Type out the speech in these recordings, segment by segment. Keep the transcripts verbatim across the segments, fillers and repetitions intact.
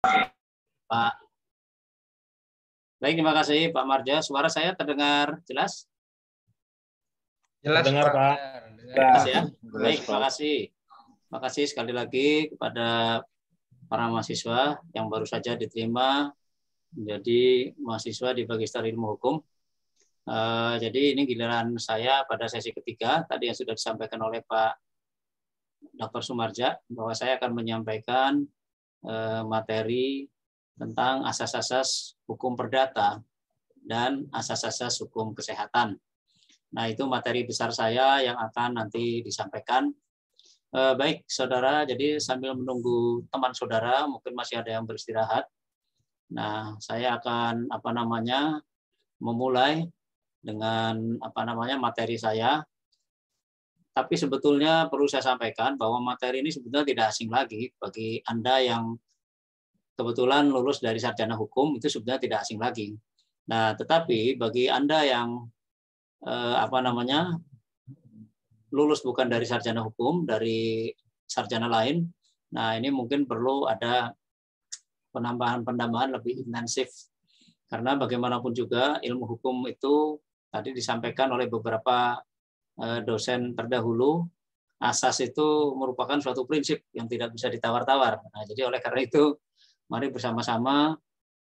Pak. Baik, terima kasih Pak Marja. Suara saya terdengar jelas? Jelas, Dengar, Pak. Jelas ya. Baik, terima kasih. Terima kasih sekali lagi kepada para mahasiswa yang baru saja diterima menjadi mahasiswa di Magister Ilmu Hukum. Uh, jadi ini giliran saya pada sesi ketiga, tadi yang sudah disampaikan oleh Pak Doktor Sumarja, bahwa saya akan menyampaikan uh, materi tentang asas-asas hukum perdata dan asas-asas hukum kesehatan. Nah, itu materi besar saya yang akan nanti disampaikan. Uh, baik, saudara, jadi sambil menunggu teman saudara, mungkin masih ada yang beristirahat. Nah, saya akan apa namanya memulai dengan apa namanya materi saya. Tapi sebetulnya perlu saya sampaikan bahwa materi ini sebetulnya tidak asing lagi bagi Anda yang kebetulan lulus dari sarjana hukum, itu sebetulnya tidak asing lagi. Nah, tetapi bagi Anda yang eh, apa namanya lulus bukan dari sarjana hukum, dari sarjana lain, nah ini mungkin perlu ada penambahan-penambahan lebih intensif. Karena bagaimanapun juga ilmu hukum itu tadi disampaikan oleh beberapa dosen terdahulu, asas itu merupakan suatu prinsip yang tidak bisa ditawar-tawar. Nah, jadi oleh karena itu, mari bersama-sama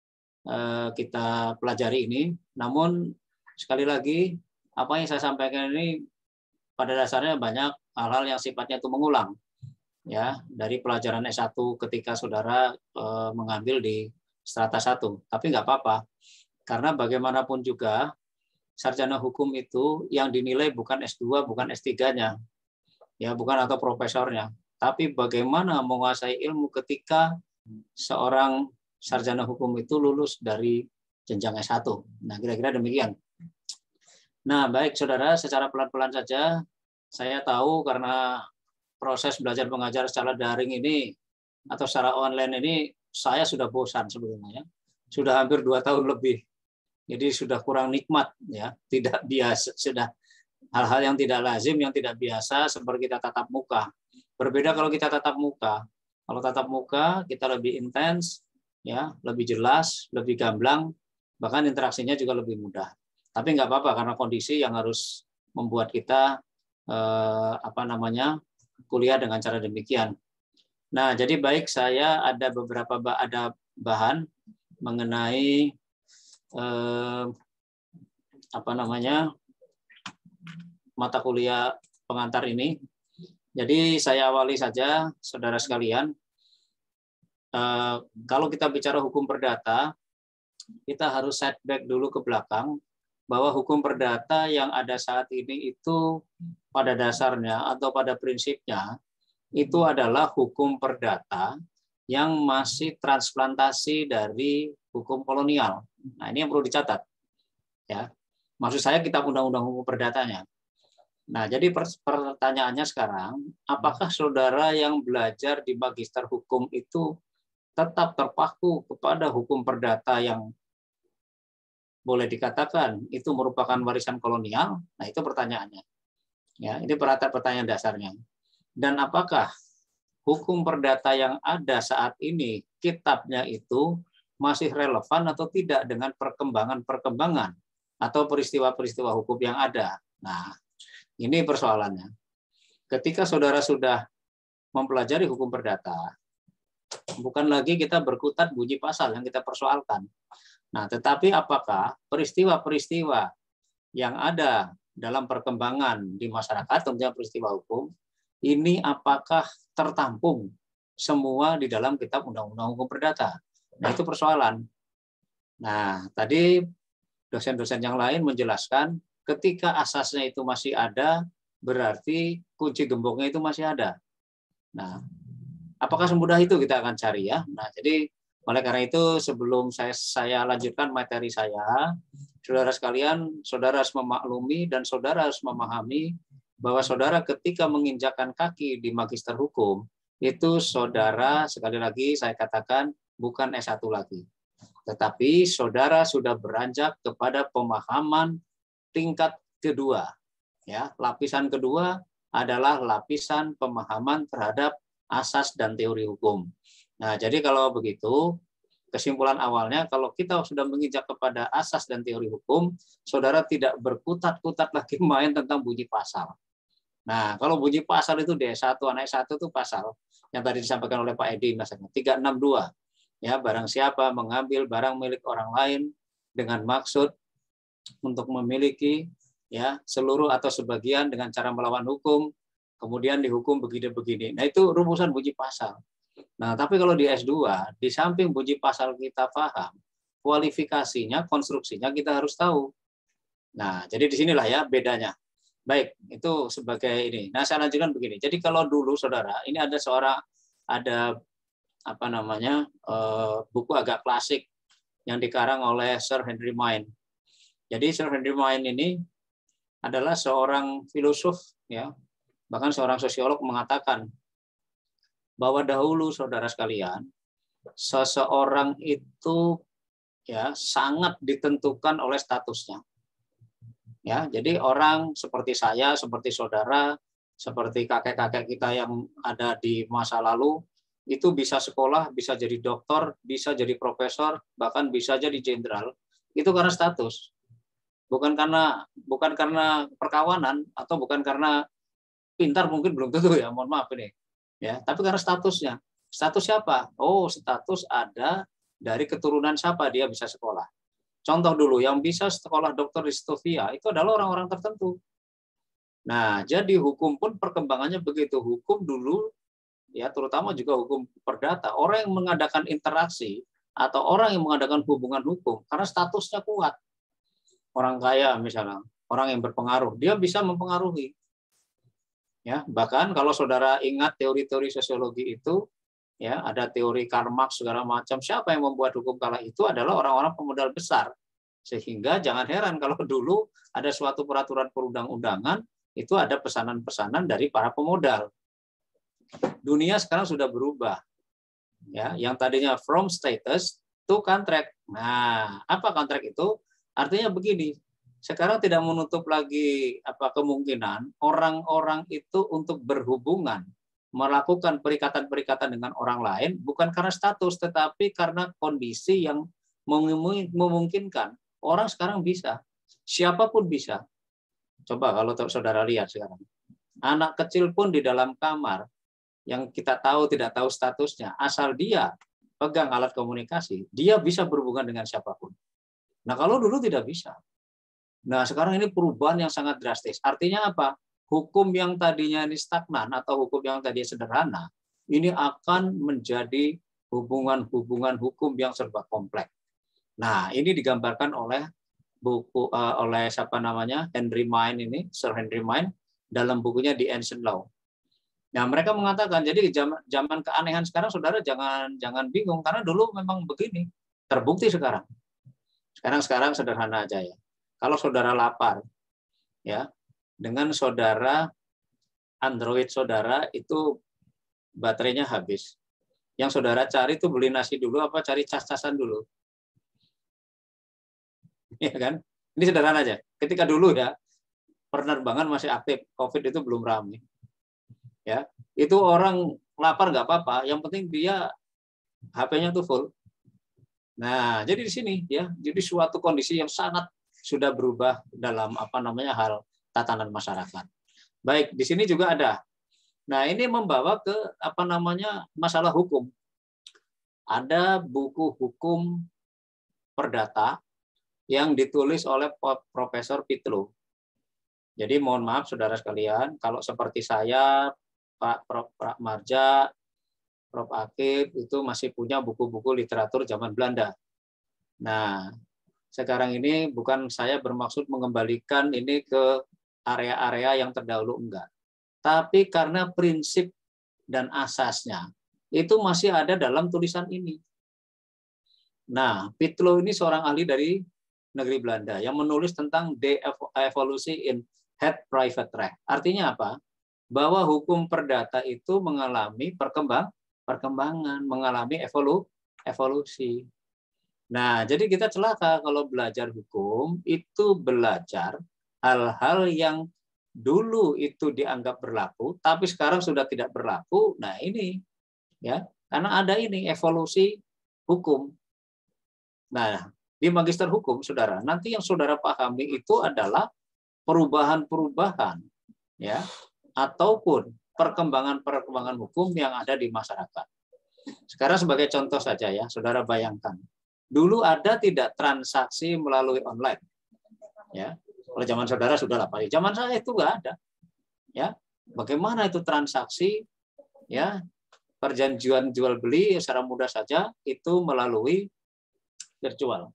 kita pelajari ini. Namun sekali lagi, apa yang saya sampaikan ini pada dasarnya banyak hal-hal yang sifatnya itu mengulang. Ya, dari pelajaran S satu ketika saudara eh, mengambil di strata satu. Tapi nggak apa-apa, karena bagaimanapun juga sarjana hukum itu yang dinilai bukan S dua, bukan S tiga-nya, ya, bukan atau profesornya, tapi bagaimana menguasai ilmu ketika seorang sarjana hukum itu lulus dari jenjang S satu. Nah, kira-kira demikian. Nah, baik saudara, secara pelan-pelan saja, saya tahu karena proses belajar mengajar secara daring ini atau secara online ini saya sudah bosan sebetulnya, sudah hampir dua tahun lebih. Jadi sudah kurang nikmat, ya, tidak biasa, sudah hal-hal yang tidak lazim, yang tidak biasa seperti kita tatap muka. Berbeda kalau kita tatap muka. Kalau tatap muka kita lebih intens, ya, lebih jelas, lebih gamblang, bahkan interaksinya juga lebih mudah. Tapi nggak apa-apa karena kondisi yang harus membuat kita eh, apa namanya kuliah dengan cara demikian. Nah, jadi baik saya ada beberapa ada bahan mengenai eh, apa namanya mata kuliah pengantar ini. Jadi saya awali saja, saudara sekalian. Eh, kalau kita bicara hukum perdata, kita harus setback dulu ke belakang bahwa hukum perdata yang ada saat ini itu pada dasarnya atau pada prinsipnya itu adalah hukum perdata yang masih transplantasi dari hukum kolonial. Nah, ini yang perlu dicatat. Ya, maksud saya kitab undang-undang hukum perdatanya. Nah, jadi pertanyaannya sekarang, apakah saudara yang belajar di magister hukum itu tetap terpaku kepada hukum perdata yang boleh dikatakan itu merupakan warisan kolonial? Nah, itu pertanyaannya. Ya, ini pertanyaan dasarnya. Dan apakah hukum perdata yang ada saat ini kitabnya itu masih relevan atau tidak dengan perkembangan-perkembangan atau peristiwa-peristiwa hukum yang ada? Nah, ini persoalannya. Ketika saudara sudah mempelajari hukum perdata, bukan lagi kita berkutat bunyi pasal yang kita persoalkan. Nah, tetapi apakah peristiwa-peristiwa yang ada dalam perkembangan di masyarakat, tentunya peristiwa hukum, ini apakah tertampung semua di dalam kitab undang-undang hukum perdata? Nah, itu persoalan. Nah, tadi dosen-dosen yang lain menjelaskan ketika asasnya itu masih ada, berarti kunci gemboknya itu masih ada. Nah, apakah semudah itu kita akan cari ya? Nah, jadi oleh karena itu sebelum saya saya lanjutkan materi saya, saudara sekalian, saudara harus memaklumi dan saudara harus memahami bahwa saudara ketika menginjakkan kaki di magister hukum, itu saudara, sekali lagi saya katakan, bukan S satu lagi. Tetapi saudara sudah beranjak kepada pemahaman tingkat kedua. Ya, lapisan kedua adalah lapisan pemahaman terhadap asas dan teori hukum. Nah, jadi kalau begitu, kesimpulan awalnya, kalau kita sudah menginjak kepada asas dan teori hukum, saudara tidak berkutat-kutat lagi main tentang bunyi pasal. Nah, kalau bunyi pasal itu D satu, anak satu itu pasal yang tadi disampaikan oleh Pak Edi, misalnya tiga enam dua. Ya, barang siapa mengambil barang milik orang lain dengan maksud untuk memiliki ya seluruh atau sebagian dengan cara melawan hukum, kemudian dihukum begini-begini. Nah, itu rumusan bunyi pasal. Nah, tapi kalau di S dua, di samping bunyi pasal kita paham, kualifikasinya, konstruksinya kita harus tahu. Nah, jadi di sinilah ya bedanya. Baik, itu sebagai ini. Nah, saya lanjutkan begini. Jadi kalau dulu, saudara, ini ada seorang, ada apa namanya, buku agak klasik yang dikarang oleh Sir Henry Maine. Jadi Sir Henry Maine ini adalah seorang filosof, ya, bahkan seorang sosiolog mengatakan bahwa dahulu, saudara sekalian, seseorang itu ya sangat ditentukan oleh statusnya. Ya, jadi orang seperti saya, seperti saudara, seperti kakek-kakek kita yang ada di masa lalu, itu bisa sekolah, bisa jadi dokter, bisa jadi profesor, bahkan bisa jadi jenderal. Itu karena status. Bukan karena bukan karena perkawanan atau bukan karena pintar, mungkin belum tentu ya, mohon maaf ini. Ya, tapi karena statusnya. Status siapa? Oh, status ada dari keturunan siapa dia bisa sekolah. Contoh dulu, yang bisa sekolah dokter di Stovia itu adalah orang-orang tertentu. Nah, jadi hukum pun perkembangannya begitu. Hukum dulu, ya terutama juga hukum perdata, orang yang mengadakan interaksi atau orang yang mengadakan hubungan hukum karena statusnya kuat. Orang kaya misalnya, orang yang berpengaruh, dia bisa mempengaruhi. Ya, bahkan kalau saudara ingat teori-teori sosiologi itu, ya ada teori Karl Marx segala macam. Siapa yang membuat hukum kala itu adalah orang-orang pemodal besar. Sehingga jangan heran kalau dulu ada suatu peraturan perundang-undangan itu ada pesanan-pesanan dari para pemodal. Dunia sekarang sudah berubah. Ya, yang tadinya from status to contract. Nah, apa kontrak itu? Artinya begini. Sekarang tidak menutup lagi apa kemungkinan orang-orang itu untuk berhubungan, melakukan perikatan-perikatan dengan orang lain bukan karena status tetapi karena kondisi yang memungkinkan. Orang sekarang bisa, siapapun bisa. Coba kalau saudara lihat sekarang, anak kecil pun di dalam kamar yang kita tahu tidak tahu statusnya, asal dia pegang alat komunikasi, dia bisa berhubungan dengan siapapun. Nah, kalau dulu tidak bisa. Nah, sekarang ini perubahan yang sangat drastis. Artinya apa? Hukum yang tadinya ini stagnan atau hukum yang tadinya sederhana, ini akan menjadi hubungan-hubungan hukum yang serba kompleks. Nah, ini digambarkan oleh buku uh, oleh siapa namanya? Henry Maine ini, Sir Henry Maine dalam bukunya The Ancient Law. Nah, mereka mengatakan jadi zaman, zaman keanehan sekarang saudara jangan jangan bingung karena dulu memang begini. Terbukti sekarang. Sekarang-sekarang sederhana aja ya. Kalau saudara lapar, ya, dengan saudara Android saudara itu baterainya habis. Yang saudara cari itu beli nasi dulu apa cari cas-casan dulu? Ya kan? Ini sederhana aja. Ketika dulu ya, penerbangan masih aktif, COVID itu belum ramai. Ya, itu orang lapar nggak apa-apa, yang penting dia H P-nya tuh full. Nah, jadi di sini ya, jadi suatu kondisi yang sangat sudah berubah dalam apa namanya hal tatanan masyarakat. Baik, di sini juga ada. Nah, ini membawa ke apa namanya masalah hukum. Ada buku hukum perdata yang ditulis oleh Profesor Pitlow. Jadi mohon maaf saudara sekalian, kalau seperti saya, Pak Prof Pak Marja, Prof Akib itu masih punya buku-buku literatur zaman Belanda. Nah, sekarang ini bukan saya bermaksud mengembalikan ini ke area-area yang terdahulu, enggak. Tapi karena prinsip dan asasnya itu masih ada dalam tulisan ini. Nah, Pitlow ini seorang ahli dari negeri Belanda yang menulis tentang de-evolusi in het privatrecht. Artinya apa? Bahwa hukum perdata itu mengalami perkembang, perkembangan, mengalami evolu, evolusi. Nah, jadi kita celaka kalau belajar hukum itu belajar hal-hal yang dulu itu dianggap berlaku, tapi sekarang sudah tidak berlaku. Nah, ini ya, karena ada ini evolusi hukum. Nah, di magister hukum, saudara, nanti yang saudara pahami itu adalah perubahan-perubahan, ya, ataupun perkembangan-perkembangan hukum yang ada di masyarakat. Sekarang sebagai contoh saja ya, saudara bayangkan. Dulu ada tidak transaksi melalui online? Ya, kalau zaman saudara sudah lah, Pak. Zaman saya itu nggak ada. Ya, bagaimana itu transaksi? Ya, perjanjian jual beli secara mudah saja itu melalui virtual.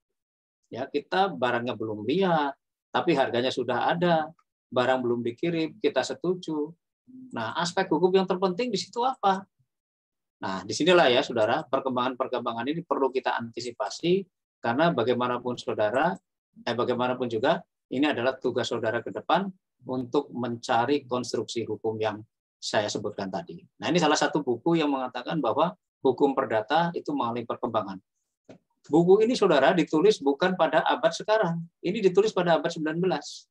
Ya, kita barangnya belum lihat, tapi harganya sudah ada, barang belum dikirim, kita setuju. Nah, aspek hukum yang terpenting di situ apa? Nah, disinilah ya, saudara, perkembangan-perkembangan ini perlu kita antisipasi, karena bagaimanapun saudara, eh, bagaimanapun juga, ini adalah tugas saudara ke depan untuk mencari konstruksi hukum yang saya sebutkan tadi. Nah, ini salah satu buku yang mengatakan bahwa hukum perdata itu mengalami perkembangan. Buku ini, saudara, ditulis bukan pada abad sekarang. Ini ditulis pada abad sembilan belas.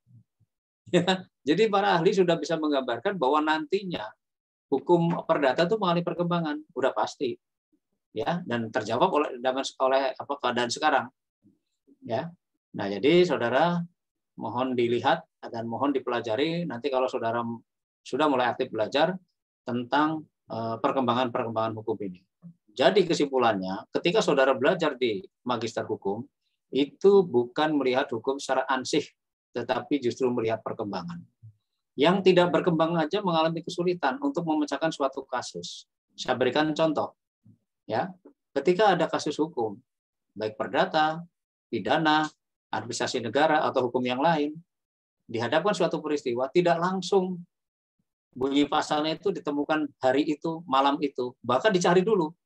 Ya, jadi para ahli sudah bisa menggambarkan bahwa nantinya hukum perdata itu mengalami perkembangan, udah pasti. Ya, dan terjawab oleh oleh apa keadaan sekarang. Ya. Nah, jadi saudara mohon dilihat dan mohon dipelajari nanti kalau saudara sudah mulai aktif belajar tentang perkembangan-perkembangan hukum ini. Jadi kesimpulannya, ketika saudara belajar di magister hukum, itu bukan melihat hukum secara ansih, tetapi justru melihat perkembangan. Yang tidak berkembang aja mengalami kesulitan untuk memecahkan suatu kasus. Saya berikan contoh. Ya, ketika ada kasus hukum, baik perdata, pidana, administrasi negara, atau hukum yang lain, dihadapkan suatu peristiwa, tidak langsung bunyi pasalnya itu ditemukan hari itu, malam itu, bahkan dicari dulu.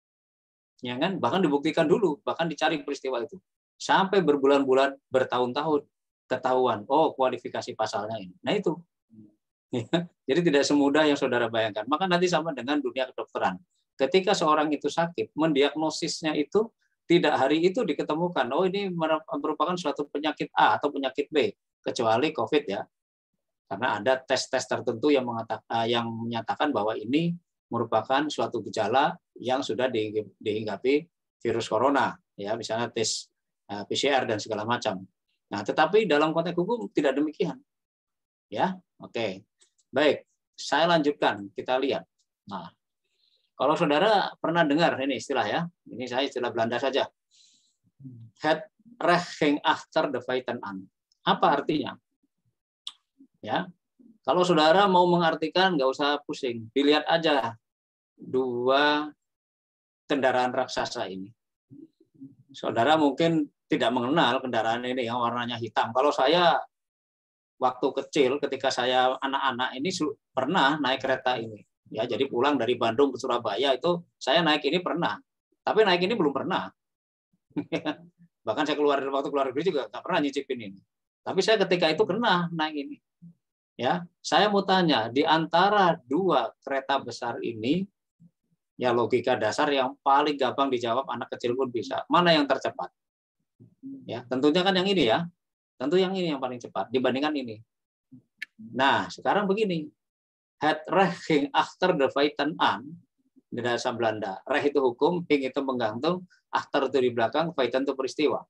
Ya kan? Bahkan dibuktikan dulu, bahkan dicari peristiwa itu. Sampai berbulan-bulan, bertahun-tahun, ketahuan, oh kualifikasi pasalnya ini. Nah itu. Ya. Jadi tidak semudah yang saudara bayangkan. Maka nanti sama dengan dunia kedokteran. Ketika seorang itu sakit, mendiagnosisnya itu tidak hari itu diketemukan, oh ini merupakan suatu penyakit A atau penyakit B, kecuali COVID ya. Karena ada tes-tes tertentu yang mengatakan, yang menyatakan bahwa ini merupakan suatu gejala yang sudah dihinggapi virus corona, ya misalnya tes P C R dan segala macam. Nah, tetapi dalam konteks hukum tidak demikian, ya. Oke, baik. Saya lanjutkan, kita lihat. Nah, kalau saudara pernah dengar ini istilah ya, ini saya istilah Belanda saja. Het recht achter de feiten aan. Apa artinya? Ya. Kalau saudara mau mengartikan, nggak usah pusing. Dilihat aja dua kendaraan raksasa ini. Saudara mungkin tidak mengenal kendaraan ini yang warnanya hitam. Kalau saya waktu kecil, ketika saya anak-anak ini pernah naik kereta ini. Ya, jadi pulang dari Bandung ke Surabaya itu saya naik ini pernah. Tapi naik ini belum pernah. Bahkan saya keluar waktu keluar negeri juga nggak pernah nyicipin ini. Tapi saya ketika itu pernah naik ini. Ya, saya mau tanya, di antara dua kereta besar ini, ya logika dasar yang paling gampang dijawab anak kecil pun bisa. Mana yang tercepat? Ya, tentunya kan yang ini ya. Tentu yang ini yang paling cepat dibandingkan ini. Nah, sekarang begini. Het recht ging achter de feiten aan. Di bahasa Belanda. Recht itu hukum, ging itu menggantung, achter itu di belakang, feiten itu peristiwa.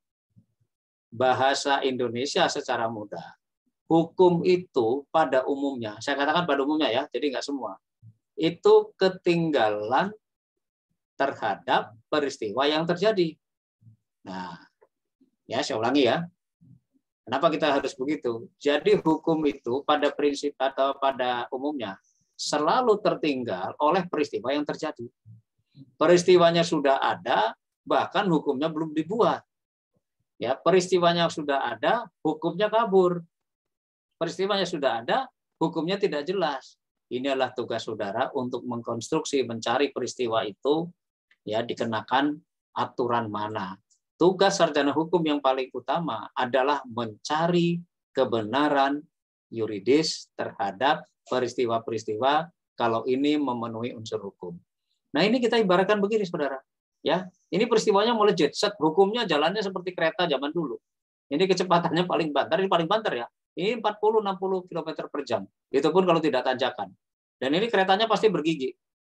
Bahasa Indonesia secara mudah. Hukum itu pada umumnya, saya katakan pada umumnya ya, jadi nggak semua, itu ketinggalan terhadap peristiwa yang terjadi. Nah, ya saya ulangi ya, kenapa kita harus begitu? Jadi hukum itu pada prinsip atau pada umumnya selalu tertinggal oleh peristiwa yang terjadi. Peristiwanya sudah ada, bahkan hukumnya belum dibuat. Ya, peristiwanya sudah ada, hukumnya kabur. Peristiwanya sudah ada, hukumnya tidak jelas. Ini adalah tugas saudara untuk mengkonstruksi, mencari peristiwa itu, ya dikenakan aturan mana. Tugas sarjana hukum yang paling utama adalah mencari kebenaran yuridis terhadap peristiwa-peristiwa kalau ini memenuhi unsur hukum. Nah ini kita ibaratkan begini, saudara. Ya, ini peristiwanya melejit. Set hukumnya jalannya seperti kereta zaman dulu. Ini kecepatannya paling banter, ini paling banter ya. Ini empat puluh sampai enam puluh kilometer per jam. Itu pun kalau tidak tanjakan. Dan ini keretanya pasti bergigi.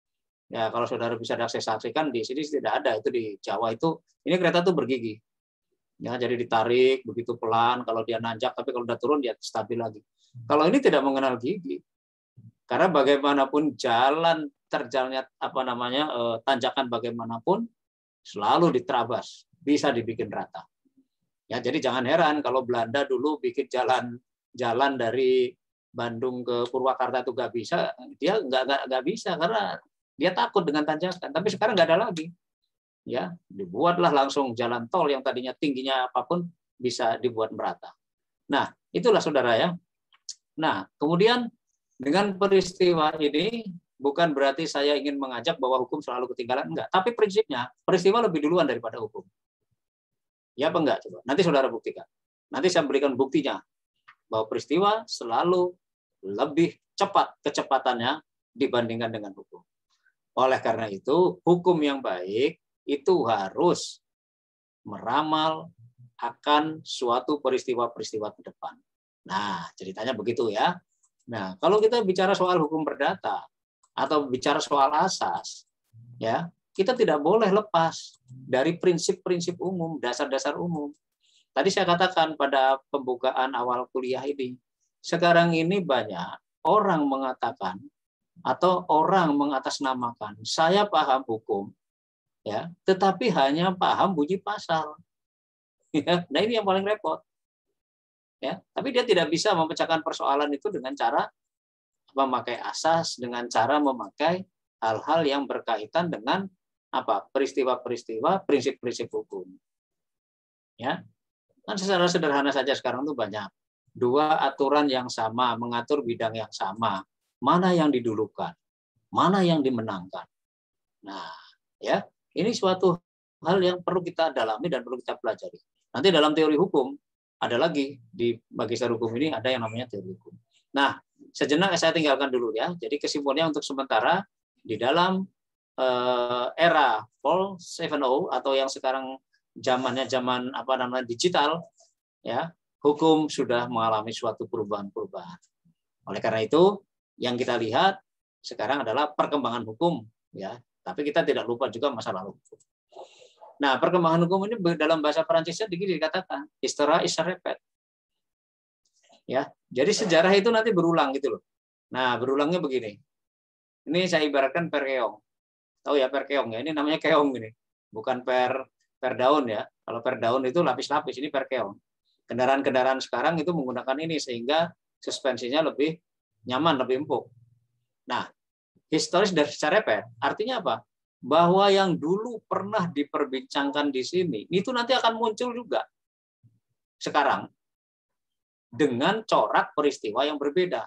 Ya, kalau saudara bisa saksikan di sini tidak ada, itu di Jawa itu ini kereta tuh bergigi. Ya, jadi ditarik begitu pelan, kalau dia nanjak, tapi kalau udah turun dia stabil lagi. Kalau ini tidak mengenal gigi. Karena bagaimanapun jalan terjalnya apa namanya eh, tanjakan bagaimanapun selalu diterabas, bisa dibikin rata. Ya, jadi jangan heran kalau Belanda dulu bikin jalan jalan dari Bandung ke Purwakarta itu nggak bisa, dia nggak nggak nggak bisa karena dia takut dengan tanjakan. Tapi sekarang nggak ada lagi. Ya, dibuatlah langsung jalan tol yang tadinya tingginya apapun bisa dibuat merata. Nah, itulah saudara ya. Nah, kemudian dengan peristiwa ini bukan berarti saya ingin mengajak bahwa hukum selalu ketinggalan, enggak. Tapi prinsipnya peristiwa lebih duluan daripada hukum. Ya apa enggak? Coba. Nanti saudara buktikan. Nanti saya berikan buktinya bahwa peristiwa selalu lebih cepat kecepatannya dibandingkan dengan hukum. Oleh karena itu, hukum yang baik itu harus meramal akan suatu peristiwa-peristiwa ke depan. Nah, ceritanya begitu ya. Nah, kalau kita bicara soal hukum perdata atau bicara soal asas, ya, kita tidak boleh lepas dari prinsip-prinsip umum, dasar-dasar umum. Tadi saya katakan pada pembukaan awal kuliah ini, sekarang ini banyak orang mengatakan atau orang mengatasnamakan saya paham hukum, ya, tetapi hanya paham bunyi pasal. Ya, nah ini yang paling repot. Ya, tapi dia tidak bisa memecahkan persoalan itu dengan cara memakai asas, dengan cara memakai hal-hal yang berkaitan dengan apa peristiwa-peristiwa, prinsip-prinsip hukum. Ya, kan secara sederhana saja sekarang itu banyak dua aturan yang sama mengatur bidang yang sama. Mana yang didulukan, mana yang dimenangkan. Nah, ya, ini suatu hal yang perlu kita dalami dan perlu kita pelajari. Nanti dalam teori hukum ada lagi di magister hukum ini ada yang namanya teori hukum. Nah, sejenak saya tinggalkan dulu ya. Jadi kesimpulannya untuk sementara di dalam eh, era empat titik nol atau yang sekarang zamannya zaman apa namanya digital, ya, hukum sudah mengalami suatu perubahan-perubahan. Oleh karena itu, yang kita lihat sekarang adalah perkembangan hukum, ya. Tapi kita tidak lupa juga masa lalu. Nah, perkembangan hukum ini dalam bahasa Perancisnya dikatakan histoire is repeat. Ya, jadi sejarah itu nanti berulang gitu loh. Nah, berulangnya begini. Ini saya ibaratkan per keong. Tahu ya per keong ya? Ini namanya keong ini. Bukan per per daun ya. Kalau per daun itu lapis-lapis, ini per keong. Kendaraan-kendaraan sekarang itu menggunakan ini sehingga suspensinya lebih nyaman, lebih empuk. Nah, historis dari secara repet artinya apa? Bahwa yang dulu pernah diperbincangkan di sini itu nanti akan muncul juga sekarang dengan corak peristiwa yang berbeda.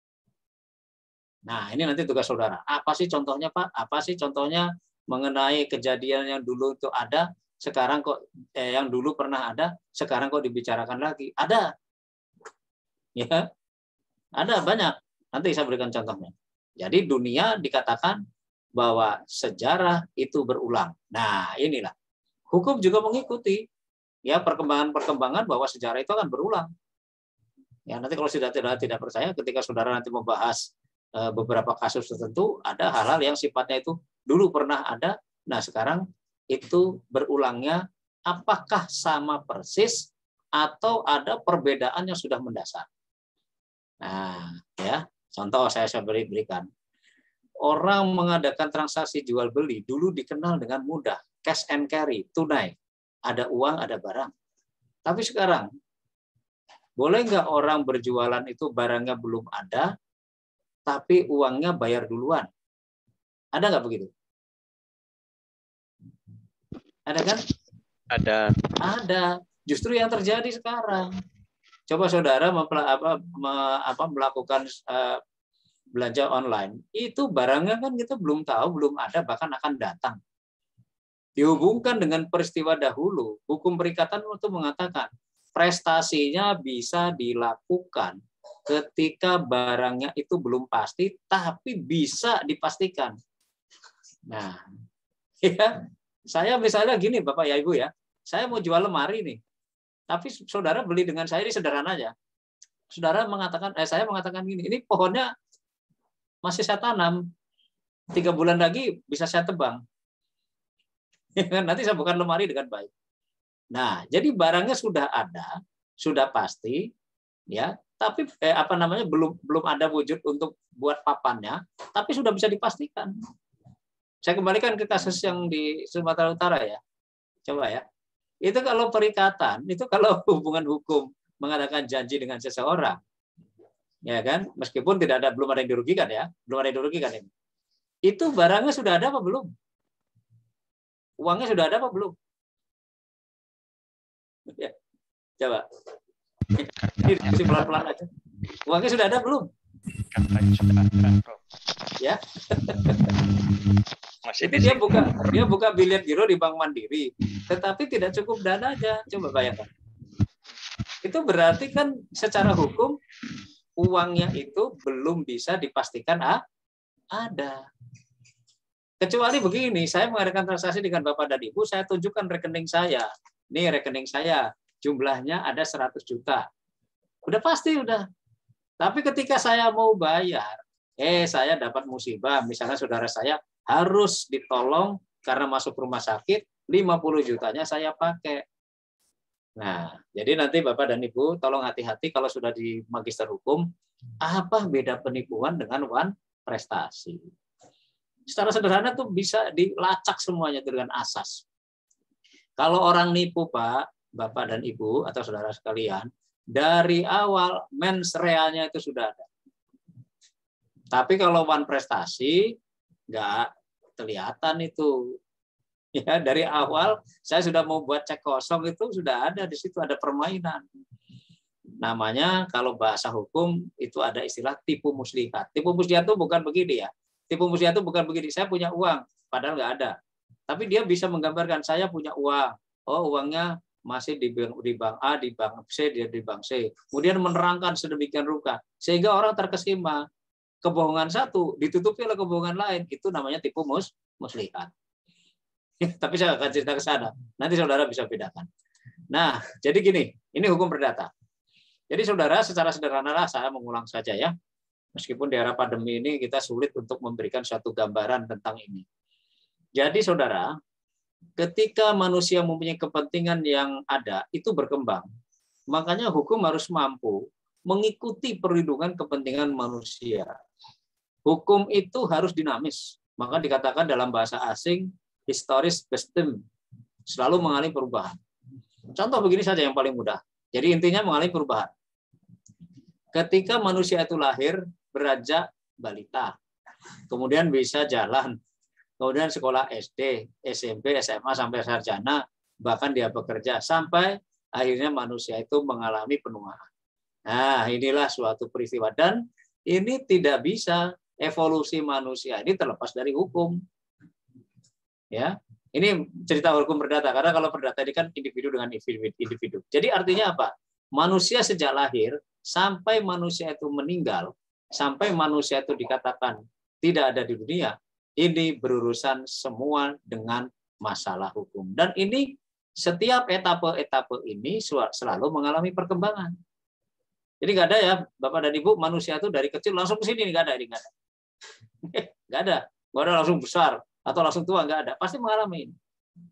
Nah, ini nanti tugas saudara. Apa sih contohnya, Pak? Apa sih contohnya mengenai kejadian yang dulu itu ada, sekarang kok eh, yang dulu pernah ada, sekarang kok dibicarakan lagi? Ada. Ya. Ada banyak. Nanti saya berikan contohnya. Jadi dunia dikatakan bahwa sejarah itu berulang. Nah, inilah. Hukum juga mengikuti ya perkembangan-perkembangan bahwa sejarah itu akan berulang. Ya, nanti kalau sudah tidak tidak percaya ketika saudara nanti membahas e, beberapa kasus tertentu, ada hal-hal yang sifatnya itu dulu pernah ada, nah sekarang itu berulangnya apakah sama persis atau ada perbedaan yang sudah mendasar. Nah, ya, contoh saya saya beri berikan. Orang mengadakan transaksi jual beli dulu dikenal dengan mudah, cash and carry, tunai, ada uang, ada barang. Tapi sekarang boleh nggak orang berjualan itu barangnya belum ada, tapi uangnya bayar duluan? Ada nggak begitu? Ada kan? Ada. Ada. Justru yang terjadi sekarang. Coba saudara melakukan belanja online, itu barangnya kan kita belum tahu, belum ada, bahkan akan datang. Dihubungkan dengan peristiwa dahulu, hukum perikatan itu mengatakan prestasinya bisa dilakukan ketika barangnya itu belum pasti, tapi bisa dipastikan. Nah, ya, saya misalnya gini, Bapak ya Ibu ya, saya mau jual lemari nih, tapi saudara beli dengan saya ini sederhana aja. Saudara mengatakan, eh saya mengatakan gini, ini pohonnya masih saya tanam, Tiga bulan lagi bisa saya tebang. Nanti saya bukan lemari dengan baik. Nah, jadi barangnya sudah ada, sudah pasti, ya. Tapi eh, apa namanya belum belum ada wujud untuk buat papannya, tapi sudah bisa dipastikan. Saya kembalikan ke kasus yang di Sumatera Utara ya, coba ya. Itu kalau perikatan, itu kalau hubungan hukum mengadakan janji dengan seseorang, ya kan, meskipun tidak ada belum ada yang dirugikan ya, belum ada yang dirugikan ini. Itu barangnya sudah ada apa belum? Uangnya sudah ada apa belum? Ya, coba. Ini pelan-pelan aja. Uangnya sudah ada belum? Ya. Ini dia buka dia buka biliar giro di Bank Mandiri, tetapi tidak cukup dana aja. Coba bayangkan. Itu berarti kan secara hukum uangnya itu belum bisa dipastikan ah, ada. Kecuali begini, saya mengadakan transaksi dengan Bapak dan Ibu, saya tunjukkan rekening saya. Nih rekening saya, jumlahnya ada seratus juta. Udah pasti udah. Tapi ketika saya mau bayar, eh saya dapat musibah, misalnya saudara saya harus ditolong karena masuk rumah sakit, lima puluh jutanya saya pakai. Nah, jadi nanti Bapak dan Ibu tolong hati-hati kalau sudah di magister hukum, apa beda penipuan dengan wan prestasi? Secara sederhana tuh bisa dilacak semuanya dengan asas. Kalau orang nipu Pak, Bapak dan Ibu atau saudara sekalian, dari awal mens realnya itu sudah ada. Tapi kalau wan prestasi nggak kelihatan itu. Ya, dari awal saya sudah mau buat cek kosong itu sudah ada di situ ada permainan. Namanya kalau bahasa hukum itu ada istilah tipu muslihat. Tipu muslihat itu bukan begini ya. Tipu muslihat itu bukan begini, saya punya uang, padahal nggak ada. Tapi dia bisa menggambarkan, saya punya uang. Oh, uangnya masih di bank, di bank A, di bank C, dia di bank C. Kemudian menerangkan sedemikian rupa. Sehingga orang terkesima. Kebohongan satu ditutupi oleh kebohongan lain. Itu namanya tipu mus, muslihat. Tapi saya akan cerita ke sana. Nanti saudara bisa bedakan. Nah, jadi gini, ini hukum perdata. Jadi saudara, secara sederhana saya mengulang saja ya. Meskipun di era pandemi ini kita sulit untuk memberikan suatu gambaran tentang ini. Jadi saudara, ketika manusia mempunyai kepentingan yang ada, itu berkembang. Makanya hukum harus mampu mengikuti perlindungan kepentingan manusia. Hukum itu harus dinamis. Maka dikatakan dalam bahasa asing, historis bestem, selalu mengalami perubahan. Contoh begini saja yang paling mudah. Jadi intinya mengalami perubahan. Ketika manusia itu lahir, beranjak balita, kemudian bisa jalan, kemudian sekolah S D, S M P, S M A sampai sarjana, bahkan dia bekerja sampai akhirnya manusia itu mengalami penuaan. Nah, inilah suatu peristiwa dan ini tidak bisa evolusi manusia ini terlepas dari hukum. Ya, ini cerita hukum perdata karena kalau perdata ini kan individu dengan individu. Jadi artinya apa? Manusia sejak lahir sampai manusia itu meninggal, sampai manusia itu dikatakan tidak ada di dunia, ini berurusan semua dengan masalah hukum. Dan ini setiap etape-etape ini selalu mengalami perkembangan. Jadi nggak ada ya, Bapak dan Ibu, manusia itu dari kecil langsung ke sini, nggak ada, ini nggak ada. Nggak ada, nggak ada langsung besar atau langsung tua, nggak ada. Pasti mengalami ini.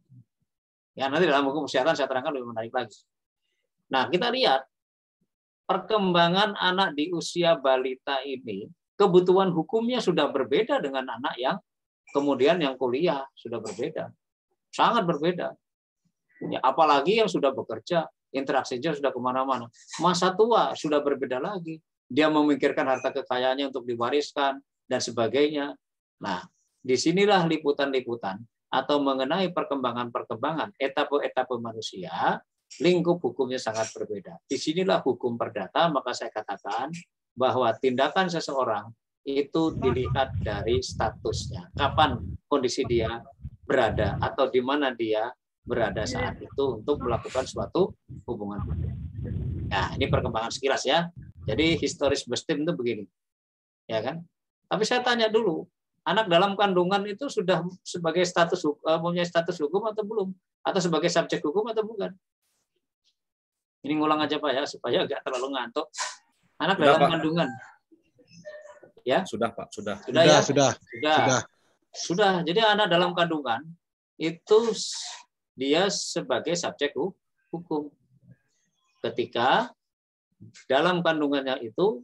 Ya nanti dalam hukum kesehatan saya terangkan lebih menarik lagi. Nah kita lihat perkembangan anak di usia balita ini, kebutuhan hukumnya sudah berbeda dengan anak yang kemudian yang kuliah, sudah berbeda. Sangat berbeda. Ya, apalagi yang sudah bekerja, interaksinya sudah kemana-mana. Masa tua sudah berbeda lagi. Dia memikirkan harta kekayaannya untuk diwariskan, dan sebagainya. Nah, disinilah liputan-liputan atau mengenai perkembangan-perkembangan etape-etape manusia, lingkup hukumnya sangat berbeda. Disinilah hukum perdata, maka saya katakan bahwa tindakan seseorang itu dilihat dari statusnya. Kapan kondisi dia berada atau di mana dia berada saat itu untuk melakukan suatu hubungan. Nah, ini perkembangan sekilas ya. Jadi historis bestim itu begini. Ya kan? Tapi saya tanya dulu, anak dalam kandungan itu sudah sebagai status punya status hukum atau belum? Atau sebagai subjek hukum atau bukan? Ini ngulang aja Pak ya, supaya nggak terlalu ngantuk. Anak sudah, dalam Pak. Kandungan. Ya? Sudah Pak, sudah. Sudah, sudah, ya? sudah, sudah. sudah. Sudah, jadi anak dalam kandungan itu dia sebagai subjek hukum. Ketika dalam kandungannya itu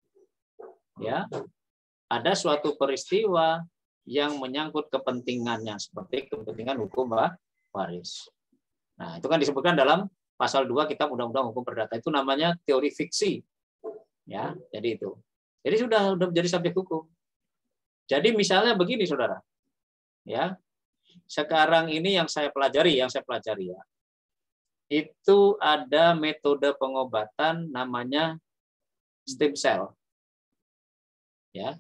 ya ada suatu peristiwa yang menyangkut kepentingannya seperti kepentingan hukum waris. Nah, itu kan disebutkan dalam pasal dua Kitab Undang-Undang Hukum Perdata, itu namanya teori fiksi. Ya, jadi itu. Jadi sudah sudah menjadi subjek hukum. Jadi misalnya begini Saudara. Ya. Sekarang ini yang saya pelajari, yang saya pelajari ya. Itu ada metode pengobatan namanya stem cell. Ya.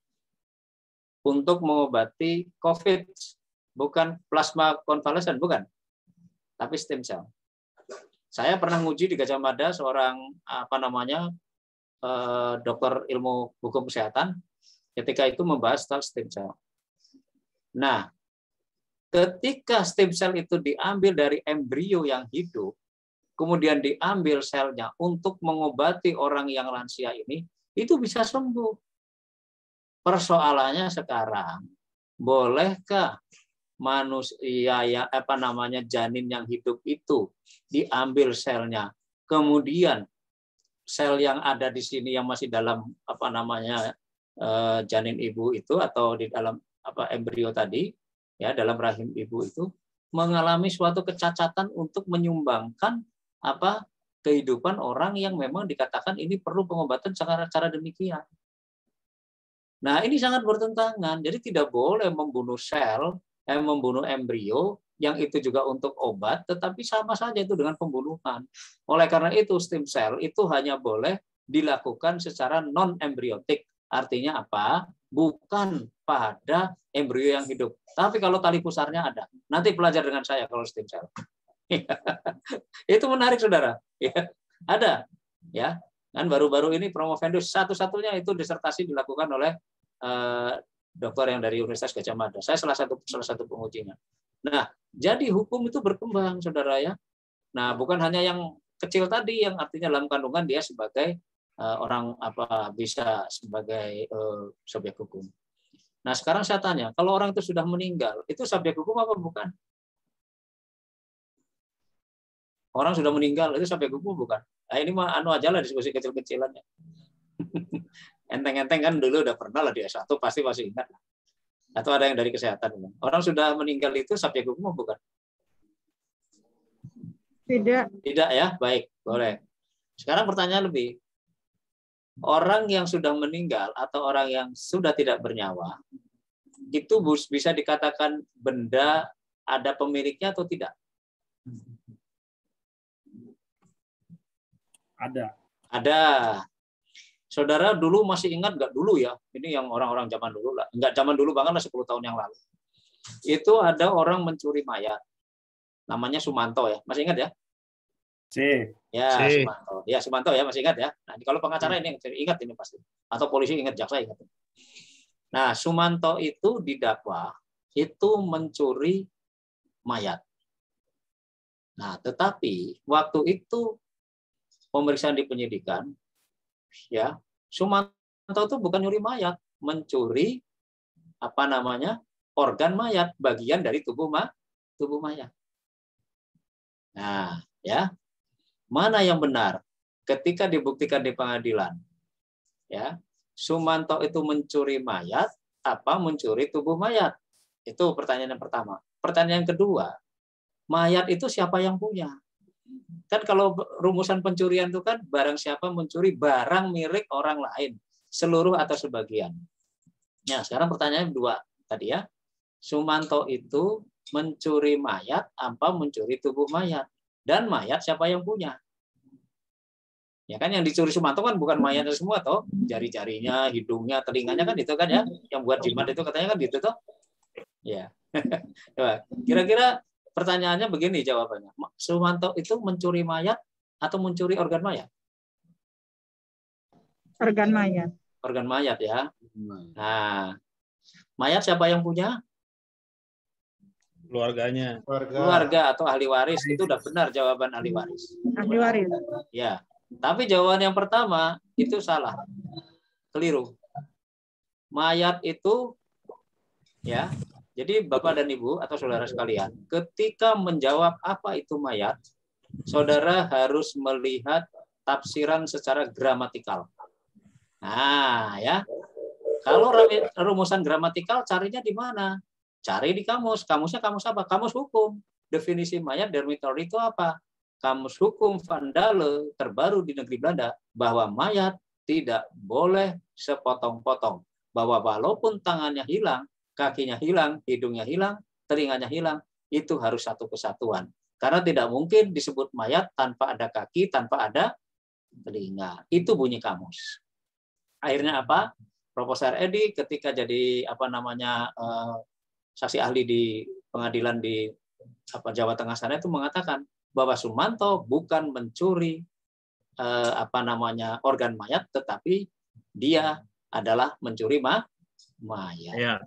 Untuk mengobati COVID, bukan plasma konvalesen, bukan, tapi stem cell. Saya pernah nguji di Gajah Mada seorang apa namanya eh, dokter ilmu hukum kesehatan, ketika itu membahas tentang stem cell. Nah, ketika stem cell itu diambil dari embrio yang hidup, kemudian diambil selnya untuk mengobati orang yang lansia ini, itu bisa sembuh. Persoalannya sekarang, bolehkah manusia ya apa namanya janin yang hidup itu diambil selnya, kemudian sel yang ada di sini yang masih dalam apa namanya janin ibu itu atau di dalam apa embrio tadi ya dalam rahim ibu itu mengalami suatu kecacatan untuk menyumbangkan apa kehidupan orang yang memang dikatakan ini perlu pengobatan secara cara demikian. Nah, ini sangat bertentangan. Jadi tidak boleh membunuh sel, eh, membunuh embrio, yang itu juga untuk obat, tetapi sama saja itu dengan pembunuhan. Oleh karena itu, stem cell itu hanya boleh dilakukan secara non-embriotik. Artinya apa? Bukan pada embrio yang hidup. Tapi kalau tali pusarnya ada. Nanti belajar dengan saya kalau stem cell. Itu menarik, Saudara. Ada. Ya. Kan baru-baru ini Promovendus satu-satunya itu disertasi dilakukan oleh eh, dokter yang dari Universitas Gajah Mada. Saya salah satu salah satu pengujinya. Nah, jadi hukum itu berkembang, Saudara ya. Nah, bukan hanya yang kecil tadi yang artinya dalam kandungan dia sebagai eh, orang apa bisa sebagai eh, subjek hukum. Nah, sekarang saya tanya, kalau orang itu sudah meninggal, itu subjek hukum apa bukan? Orang sudah meninggal itu subjek hukum bukan? Nah, ini mah anu aja lah diskusi kecil-kecilannya. Enteng-enteng kan dulu udah pernah lah di S satu pasti masih ingat. Atau ada yang dari kesehatan. Orang sudah meninggal itu subjek hukum bukan? Tidak. Tidak ya, baik, boleh. Sekarang pertanyaan lebih. Orang yang sudah meninggal atau orang yang sudah tidak bernyawa, itu bisa dikatakan benda ada pemiliknya atau tidak? Ada. Ada. Saudara dulu masih ingat nggak dulu ya? Ini yang orang-orang zaman dulu lah. Nggak zaman dulu banget lah, sepuluh tahun yang lalu. Itu ada orang mencuri mayat. Namanya Sumanto ya. Masih ingat ya? C. Ya, C. Sumanto. Ya, Sumanto ya, masih ingat ya. Nah, kalau pengacara ini ingat ini pasti. Atau polisi ingat, jaksa ingat. Nah, Sumanto itu didakwa itu mencuri mayat. Nah, tetapi waktu itu pemeriksaan di penyidikan, ya Sumanto itu bukan nyuri mayat, mencuri apa namanya organ mayat, bagian dari tubuh ma, tubuh mayat. Nah, ya mana yang benar? Ketika dibuktikan di pengadilan, ya Sumanto itu mencuri mayat, apa mencuri tubuh mayat? Itu pertanyaan yang pertama. Pertanyaan kedua, mayat itu siapa yang punya? Kan kalau rumusan pencurian itu kan barang siapa mencuri barang milik orang lain, seluruh atau sebagian. Nah, sekarang pertanyaan dua tadi ya. Sumanto itu mencuri mayat apa mencuri tubuh mayat? Dan mayat siapa yang punya? Ya kan yang dicuri Sumanto kan bukan mayatnya semua toh, jari-jarinya, hidungnya, telinganya kan itu kan ya, yang buat jimat itu katanya kan gitu toh. Ya. Kira-kira pertanyaannya begini jawabannya. Sumanto itu mencuri mayat atau mencuri organ mayat? Organ mayat. Organ mayat ya. Nah, mayat siapa yang punya? Keluarganya. Keluarga atau ahli waris. Itu udah benar jawaban ahli waris. Ahli waris. Ya. Tapi jawaban yang pertama itu salah. Keliru. Mayat itu Ya. Jadi Bapak dan Ibu atau saudara sekalian, ketika menjawab apa itu mayat, saudara harus melihat tafsiran secara gramatikal. Nah, ya. Kalau rumusan gramatikal carinya di mana? Cari di kamus. Kamusnya kamus apa? Kamus hukum. Definisi mayat dermitory itu apa? Kamus hukum Van Dale terbaru di negeri Belanda bahwa mayat tidak boleh sepotong-potong. Bahwa walaupun tangannya hilang, kakinya hilang, hidungnya hilang, telinganya hilang, itu harus satu kesatuan. Karena tidak mungkin disebut mayat tanpa ada kaki, tanpa ada telinga. Itu bunyi kamus. Akhirnya apa? Profesor Edi ketika jadi apa namanya eh, saksi ahli di pengadilan di apa Jawa Tengah sana itu mengatakan bahwa Sumanto bukan mencuri eh, apa namanya organ mayat, tetapi dia adalah mencuri ma mayat. Ya.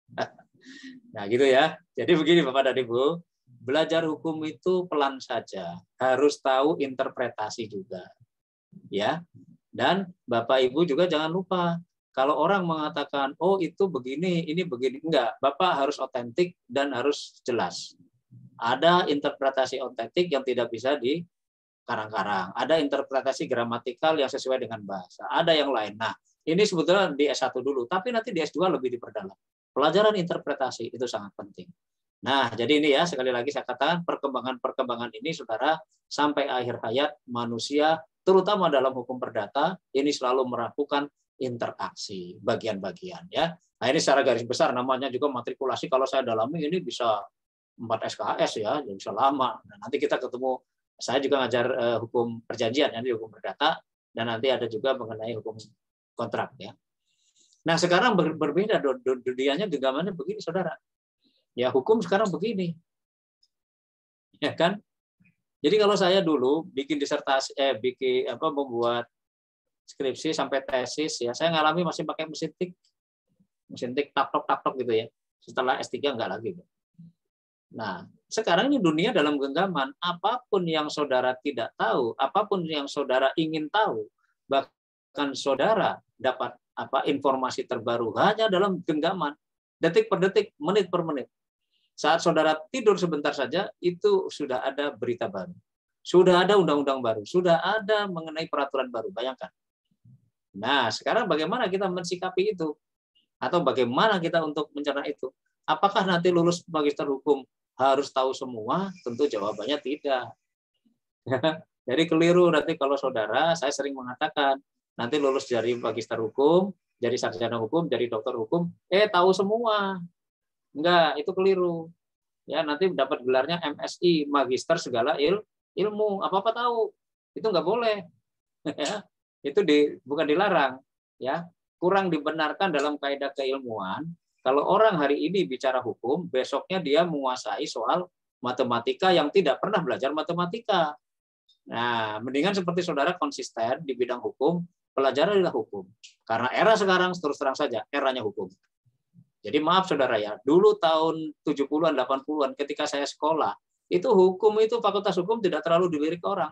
Nah, gitu ya. Jadi begini Bapak dan Ibu, belajar hukum itu pelan saja, harus tahu interpretasi juga. Ya. Dan Bapak Ibu juga jangan lupa, kalau orang mengatakan, oh itu begini, ini begini, enggak. Bapak harus otentik dan harus jelas. Ada interpretasi otentik yang tidak bisa dikarang-karang. Ada interpretasi gramatikal yang sesuai dengan bahasa. Ada yang lain. Nah, ini sebetulnya di S satu dulu, tapi nanti di S dua lebih diperdalam. Pelajaran interpretasi itu sangat penting. Nah, jadi ini ya, sekali lagi saya katakan, perkembangan-perkembangan ini, saudara, sampai akhir hayat manusia, terutama dalam hukum perdata, ini selalu melakukan interaksi bagian-bagian. Ya. Nah, ini secara garis besar namanya juga matrikulasi. Kalau saya dalami ini bisa empat S K S ya, jadi bisa lama. Nah, nanti kita ketemu, saya juga ngajar uh, hukum perjanjian, nanti hukum perdata, dan nanti ada juga mengenai hukum kontrak. Ya. Nah, sekarang ber berbeda, dunianya genggamannya begini, saudara. Ya, hukum sekarang begini. Ya kan? Jadi kalau saya dulu bikin disertasi, eh, bikin apa, membuat skripsi sampai tesis, ya saya ngalami masih pakai mesin tik, mesin tik tak-tok tak-tok gitu ya. Setelah S tiga enggak lagi. Nah, sekarang ini dunia dalam genggaman, apapun yang saudara tidak tahu, apapun yang saudara ingin tahu, bahkan saudara dapat apa informasi terbaru hanya dalam genggaman, detik per detik, menit per menit. Saat saudara tidur sebentar saja, itu sudah ada berita baru. Sudah ada undang-undang baru. Sudah ada mengenai peraturan baru. Bayangkan. Nah, sekarang bagaimana kita mensikapi itu? Atau bagaimana kita untuk mencerna itu? Apakah nanti lulus magister hukum harus tahu semua? Tentu jawabannya tidak. Jadi keliru nanti kalau saudara, saya sering mengatakan, nanti lulus dari magister hukum, jadi sarjana hukum, jadi dokter hukum, eh tahu semua. Enggak, itu keliru. Ya, nanti dapat gelarnya M Si, magister segala il, ilmu, apa-apa tahu. Itu enggak boleh. Ya, itu di, bukan dilarang. Ya, kurang dibenarkan dalam kaidah keilmuan. Kalau orang hari ini bicara hukum, besoknya dia menguasai soal matematika yang tidak pernah belajar matematika. Nah, mendingan seperti saudara konsisten di bidang hukum, pelajaran adalah hukum. Karena era sekarang, terus terang saja, eranya hukum. Jadi maaf saudara ya, dulu tahun tujuh puluhan, delapan puluhan ketika saya sekolah, itu hukum itu fakultas hukum tidak terlalu dilirik orang.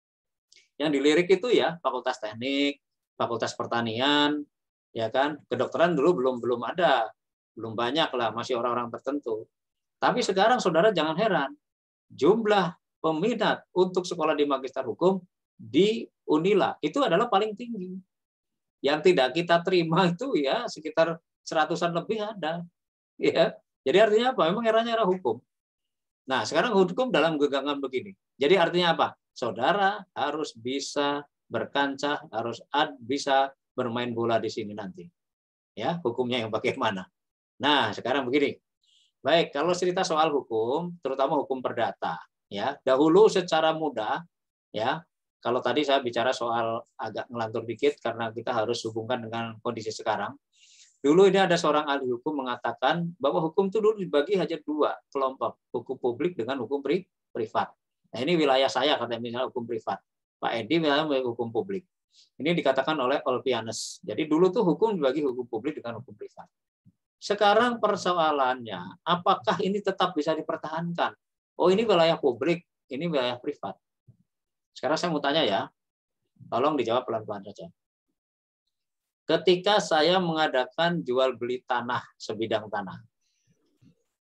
Yang dilirik itu ya fakultas teknik, fakultas pertanian, ya kan, kedokteran dulu belum belum ada, belum banyak lah, masih orang-orang tertentu. Tapi sekarang saudara jangan heran, jumlah peminat untuk sekolah di magister hukum di Unila itu adalah paling tinggi. Yang tidak kita terima itu ya sekitar seratusan lebih ada, ya. Jadi artinya apa? Memang eranya era hukum. Nah, sekarang hukum dalam genggaman begini. Jadi artinya apa? Saudara harus bisa berkancah, harus bisa bermain bola di sini nanti. Ya, hukumnya yang bagaimana? Nah, sekarang begini. Baik, kalau cerita soal hukum, terutama hukum perdata, ya. Dahulu secara mudah, ya. Kalau tadi saya bicara soal agak ngelantur dikit karena kita harus hubungkan dengan kondisi sekarang. Dulu ini ada seorang ahli hukum mengatakan bahwa hukum itu dulu dibagi hanya dua kelompok, hukum publik dengan hukum pri privat. Nah, ini wilayah saya, katanya misalnya hukum privat. Pak Edi misalnya hukum publik. Ini dikatakan oleh Olpianus. Jadi dulu tuh hukum dibagi hukum publik dengan hukum privat. Sekarang persoalannya, apakah ini tetap bisa dipertahankan? Oh, ini wilayah publik, ini wilayah privat. Sekarang saya mau tanya ya, tolong dijawab pelan-pelan saja. Ketika saya mengadakan jual beli tanah, sebidang tanah,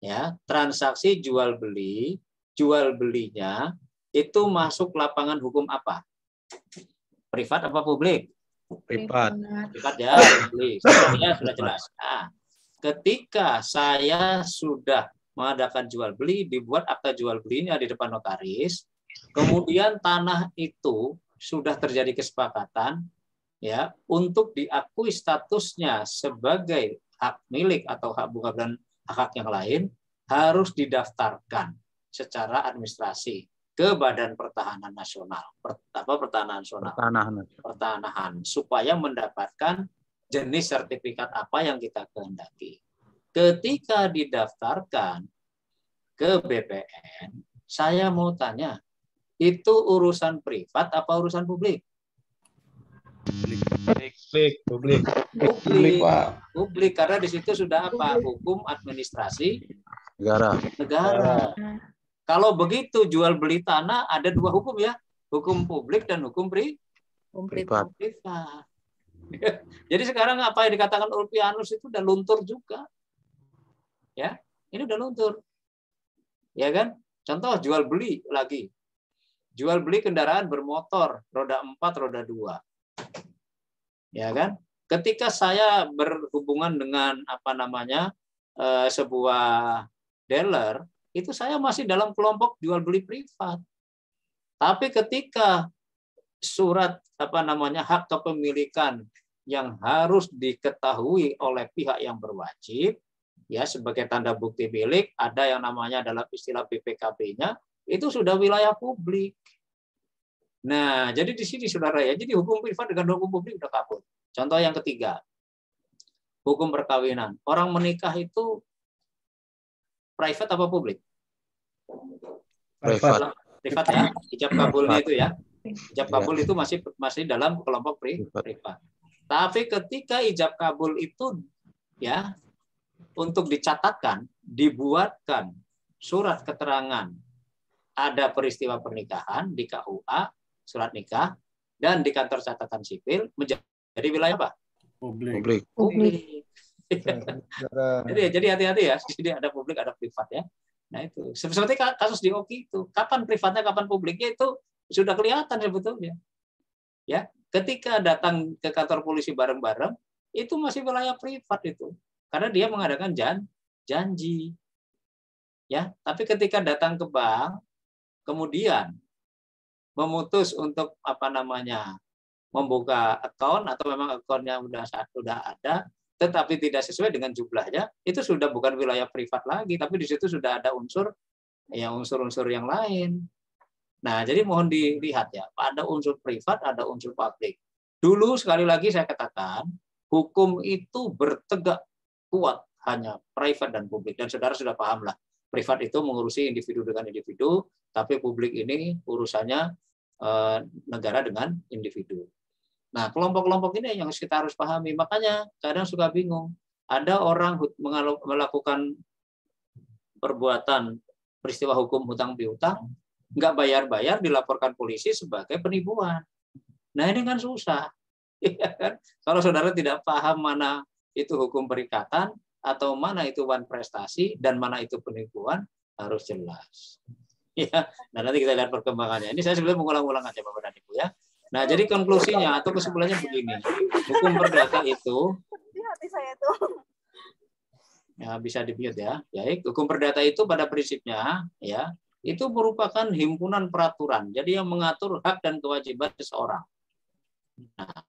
ya, transaksi jual beli, jual belinya itu masuk lapangan hukum apa? Privat apa publik? Privat. Privat ya, publik. Ya, sudah jelas. Nah, ketika saya sudah mengadakan jual beli, dibuat akta jual belinya di depan notaris, kemudian tanah itu sudah terjadi kesepakatan ya untuk diakui statusnya sebagai hak milik atau hak bunga dan hak yang lain, harus didaftarkan secara administrasi ke Badan Pertahanan Nasional, apa Pertahanan Nasional, Pertanahan. pertanahan, supaya mendapatkan jenis sertifikat apa yang kita kehendaki. Ketika didaftarkan ke B P N, saya mau tanya, itu urusan privat apa urusan publik? Publik, publik. Publik, Pak. Publik, karena di situ sudah apa? Hukum administrasi Negara. negara. Kalau begitu jual beli tanah ada dua hukum ya, hukum publik dan hukum pri Privat. privat. Jadi sekarang apa yang dikatakan Ulpianus itu udah luntur juga. Ya, ini udah luntur. Ya kan? Contoh jual beli lagi. Jual beli kendaraan bermotor, roda empat, roda dua. Ya kan? Ketika saya berhubungan dengan apa namanya eh, sebuah dealer, itu saya masih dalam kelompok jual beli privat. Tapi ketika surat apa namanya hak kepemilikan yang harus diketahui oleh pihak yang berwajib, ya sebagai tanda bukti milik, ada yang namanya dalam istilah B P K B-nya, itu sudah wilayah publik. Nah, jadi di sini saudara ya, jadi hukum privat dengan hukum publik udah kabur. Contoh yang ketiga, hukum perkawinan. Orang menikah itu private apa publik? Privat. Privat ya, ijab kabulnya itu ya. Ijab kabul itu masih masih dalam kelompok pri, privat. Tapi ketika ijab kabul itu ya untuk dicatatkan, dibuatkan surat keterangan ada peristiwa pernikahan di K U A, surat nikah, dan di kantor catatan sipil menjadi wilayah apa? Publik. Publik. Jadi jadi hati-hati ya. Jadi ada publik, ada privat ya. Nah itu seperti kasus di Oki itu. Kapan privatnya, kapan publiknya itu sudah kelihatan sebetulnya. Ya, ketika datang ke kantor polisi bareng-bareng, itu masih wilayah privat itu. Karena dia mengadakan jan, janji. Ya, tapi ketika datang ke bank, kemudian memutus untuk apa namanya membuka akun atau memang akunnya sudah sudah ada, tetapi tidak sesuai dengan jumlahnya, itu sudah bukan wilayah privat lagi, tapi di situ sudah ada unsur ya unsur-unsur yang lain. Nah, jadi mohon dilihat ya, ada unsur privat, ada unsur publik. Dulu sekali lagi saya katakan, hukum itu bertegak kuat hanya private dan publik, dan saudara sudah paham lah. Privat itu mengurusi individu dengan individu, tapi publik ini urusannya eh, negara dengan individu. Nah, kelompok-kelompok ini yang kita harus pahami. Makanya kadang suka bingung. Ada orang melakukan perbuatan peristiwa hukum hutang piutang, nggak bayar-bayar, dilaporkan polisi sebagai penipuan. Nah, ini kan susah. Kalau saudara tidak paham mana itu hukum perikatan, atau mana itu wan prestasi, dan mana itu penipuan, harus jelas. Ya, nah nanti kita lihat perkembangannya. Ini saya sebelum mengulang-ulang aja Bapak dan Ibu ya. Nah, jadi konklusinya atau kesimpulannya begini. Hukum perdata itu ya bisa di-mute ya. Baik, hukum perdata itu pada prinsipnya ya, itu merupakan himpunan peraturan. Jadi yang mengatur hak dan kewajiban seseorang. Nah,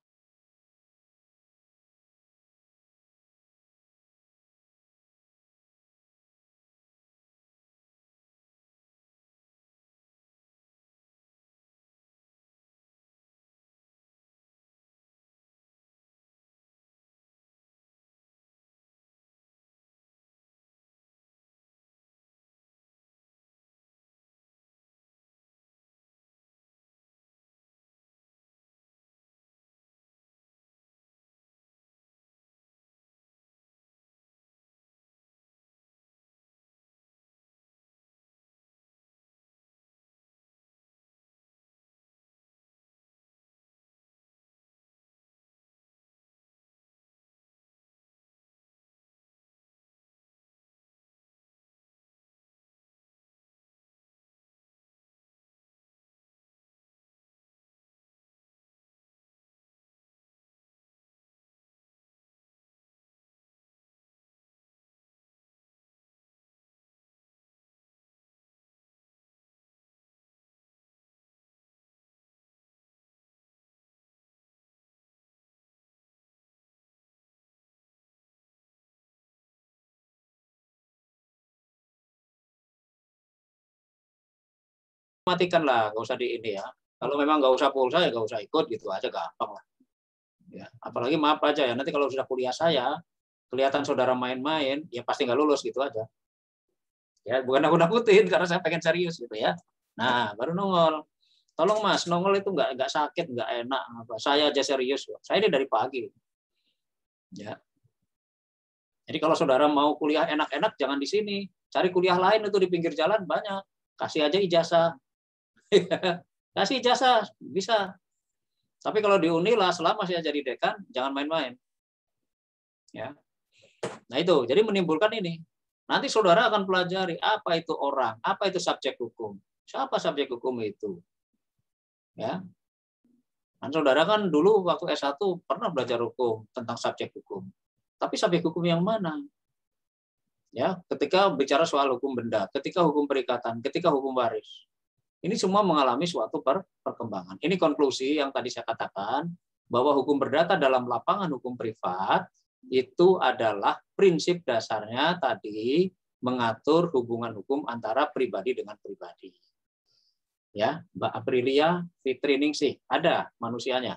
matikan lah, nggak usah di ini ya. Kalau memang nggak usah pulsa ya nggak usah ikut gitu aja, gampang lah. Ya, apalagi maaf aja ya, nanti kalau sudah kuliah saya, kelihatan saudara main-main, ya pasti nggak lulus gitu aja. Ya, bukan aku nakutin karena saya pengen serius gitu ya. Nah, baru nongol. Tolong Mas, nongol itu nggak nggak sakit, nggak enak. Apa. Saya aja serius. Saya ini dari pagi. Ya. Jadi kalau saudara mau kuliah enak-enak, jangan di sini. Cari kuliah lain itu di pinggir jalan banyak. Kasih aja ijazah. Kasih ijazah, bisa. Tapi kalau di Unila selama saya jadi dekan, jangan main-main. Ya. Nah itu, jadi menimbulkan ini. Nanti saudara akan pelajari apa itu orang, apa itu subjek hukum. Siapa subjek hukum itu? Ya. Dan saudara kan dulu waktu S satu pernah belajar hukum tentang subjek hukum. Tapi subjek hukum yang mana? Ya, ketika bicara soal hukum benda, ketika hukum perikatan, ketika hukum waris. Ini semua mengalami suatu per perkembangan. Ini konklusi yang tadi saya katakan, bahwa hukum perdata dalam lapangan hukum privat itu adalah prinsip dasarnya tadi mengatur hubungan hukum antara pribadi dengan pribadi. Ya, Mbak Aprilia Fitri Ningsih, ada manusianya?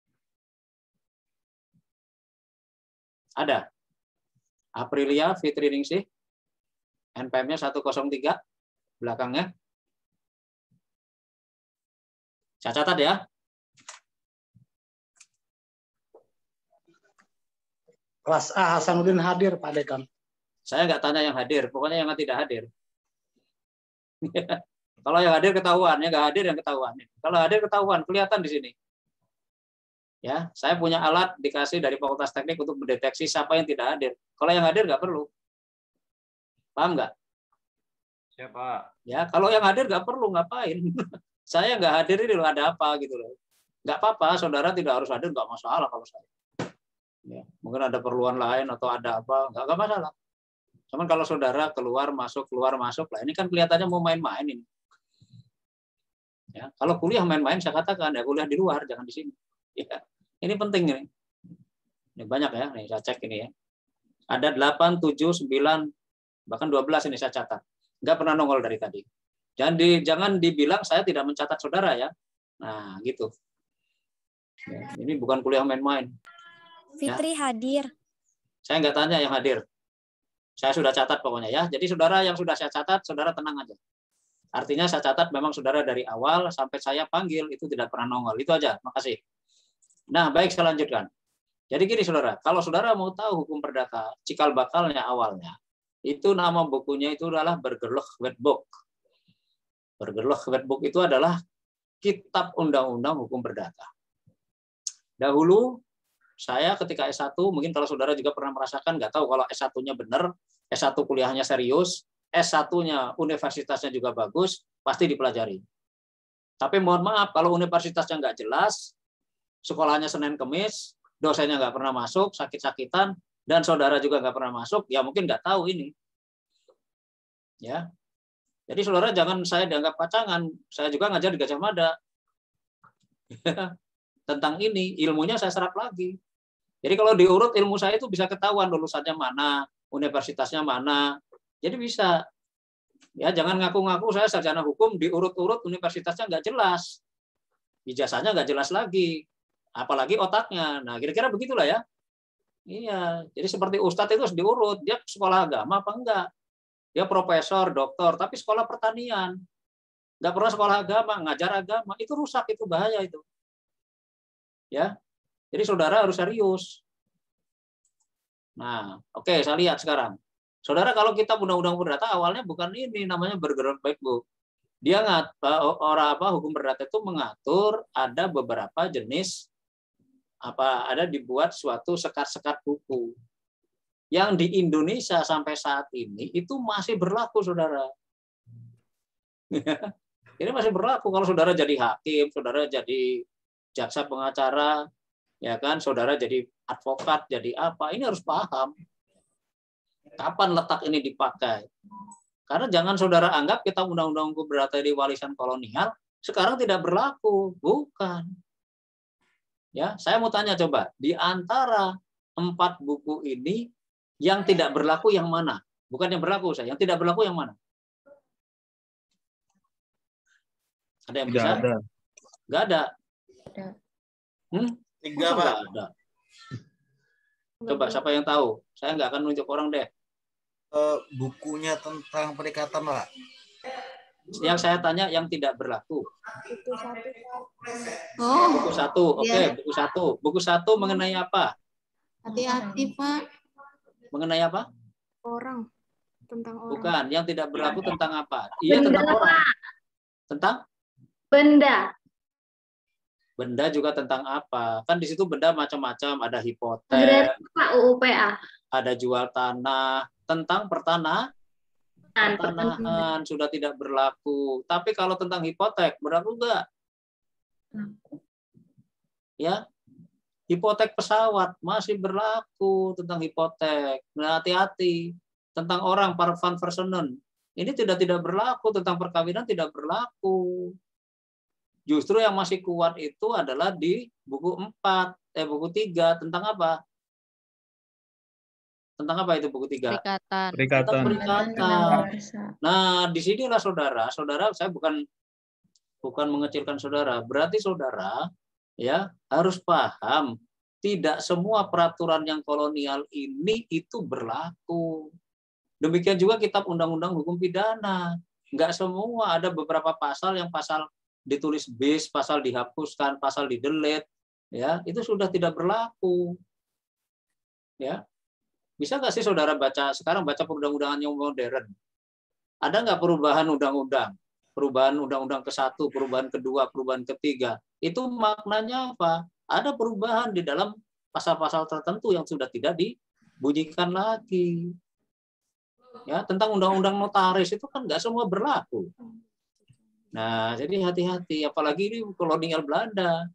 Ada. Aprilia Fitri Ningsih, N P M-nya seratus tiga, belakangnya. Saya catat ya. Kelas A Hasanuddin hadir, Pak Dekan. Saya nggak tanya yang hadir, pokoknya yang tidak hadir. Kalau yang hadir ketahuan, yang nggak hadir yang ketahuan. Kalau hadir ketahuan, kelihatan di sini. Ya, saya punya alat dikasih dari Fakultas Teknik untuk mendeteksi siapa yang tidak hadir. Kalau yang hadir nggak perlu. Paham nggak? Siapa? Ya, kalau yang hadir nggak perlu, ngapain? Saya nggak hadir ini loh, ada apa gitu loh. Nggak apa-apa, saudara tidak harus hadir, nggak masalah kalau saya. Ya, mungkin ada perluan lain atau ada apa, nggak, nggak masalah. Cuman kalau saudara keluar masuk keluar masuk lah, ini kan kelihatannya mau main-main ini. Ya, kalau kuliah main-main saya katakan ya kuliah di luar, jangan di sini. Ya, ini penting ini. Ini banyak ya, nih saya cek ini ya. Ada delapan, tujuh, sembilan, bahkan dua belas ini saya catat. Nggak pernah nongol dari tadi. Jangan, di, jangan dibilang saya tidak mencatat saudara ya. Nah, gitu. Ya, ini bukan kuliah main-main. Fitri ya. Hadir. Saya nggak tanya yang hadir. Saya sudah catat pokoknya ya. Jadi saudara yang sudah saya catat, saudara tenang aja. Artinya saya catat memang saudara dari awal sampai saya panggil itu tidak pernah nongol. Itu aja. Makasih. Nah, baik saya lanjutkan. Jadi gini saudara, kalau saudara mau tahu hukum perdata, cikal bakalnya awalnya, itu nama bukunya itu adalah Burgerloh Wetboek. Burgerloh Wetboek itu adalah kitab undang-undang hukum perdata. Dahulu saya ketika S satu, mungkin kalau saudara juga pernah merasakan, nggak tahu kalau S satu-nya benar, S satu kuliahnya serius, S satu-nya universitasnya juga bagus, pasti dipelajari. Tapi mohon maaf, kalau universitasnya nggak jelas, sekolahnya Senin Kemis, dosennya nggak pernah masuk, sakit-sakitan, dan saudara juga nggak pernah masuk, ya mungkin nggak tahu ini. Ya, jadi saudara jangan saya dianggap pacangan, saya juga ngajar di Gajah Mada. Tentang ini, ilmunya saya serap lagi. Jadi kalau diurut ilmu saya itu bisa ketahuan lulusannya mana, universitasnya mana. Jadi bisa. Ya, jangan ngaku-ngaku saya sarjana hukum, diurut-urut universitasnya nggak jelas. Ijazahnya nggak jelas lagi. Apalagi otaknya. Nah, kira-kira begitulah ya. Iya, jadi seperti Ustadz itu harus diurut. Dia sekolah agama apa enggak? Dia profesor, doktor, tapi sekolah pertanian. Nggak pernah sekolah agama, ngajar agama. Itu rusak, itu bahaya itu. Ya, jadi saudara harus serius. Nah, oke, okay, saya lihat sekarang. Saudara, kalau kita undang-undang perdata awalnya bukan ini, namanya Burgerloh Wetboek. Dia ngat, orang apa hukum perdata itu mengatur ada beberapa jenis apa ada dibuat suatu sekat-sekat buku yang di Indonesia sampai saat ini itu masih berlaku, saudara. Ini masih berlaku kalau saudara jadi hakim, saudara jadi jaksa pengacara, ya kan, saudara jadi advokat, jadi apa, ini harus paham kapan letak ini dipakai. Karena jangan saudara anggap kita undang-undang hukum perdata di warisan kolonial sekarang tidak berlaku, bukan. Ya, saya mau tanya coba, di antara empat buku ini yang tidak berlaku yang mana? Bukan yang berlaku saya, yang tidak berlaku yang mana? Ada yang Tidak bisa? ada. Nggak ada. Ada. Hmm? Tiga, Masa Pak. nggak ada? Coba siapa yang tahu? Saya nggak akan nunjuk orang deh. Eh, bukunya tentang perikatan, Pak. Yang saya tanya yang tidak berlaku. Buku satu, Pak. Oh, Buku satu, oke, Iya. buku satu. Buku satu mengenai apa? hati-hati Pak. Mengenai apa? Orang. Tentang orang. Bukan, yang tidak berlaku tentang apa? Iya, tentang orang. Tentang Benda. benda juga tentang apa? Kan di situ benda macam-macam, ada hipotek, Berarti Pak U U P A. ada jual tanah, tentang pertanah, pertanahan sudah tidak berlaku. Tapi kalau tentang hipotek berlaku enggak? Ya. Hipotek pesawat masih berlaku tentang hipotek. Nah, hati-hati tentang orang para van Versenen. Ini tidak tidak berlaku tentang perkawinan, tidak berlaku. Justru yang masih kuat itu adalah di buku empat, eh buku tiga tentang apa? Tentang apa itu buku tiga? Perikatan. Perikatan. Tentang perikatan. Nah, disinilah saudara, saudara saya bukan bukan mengecilkan saudara. Berarti saudara ya harus paham tidak semua peraturan yang kolonial ini itu berlaku. Demikian juga kitab undang-undang hukum pidana. Enggak semua, ada beberapa pasal yang pasal ditulis bis, pasal dihapuskan, pasal di-delete, ya, itu sudah tidak berlaku. Ya. Bisa nggak sih saudara baca sekarang baca perundang-undangan yang modern? Ada nggak perubahan undang-undang? Perubahan undang-undang ke satu, perubahan kedua, perubahan ketiga. Itu maknanya apa? Ada perubahan di dalam pasal-pasal tertentu yang sudah tidak dibunyikan lagi. Ya, tentang undang-undang notaris itu kan nggak semua berlaku. Nah, jadi hati-hati, apalagi ini kolonial Belanda.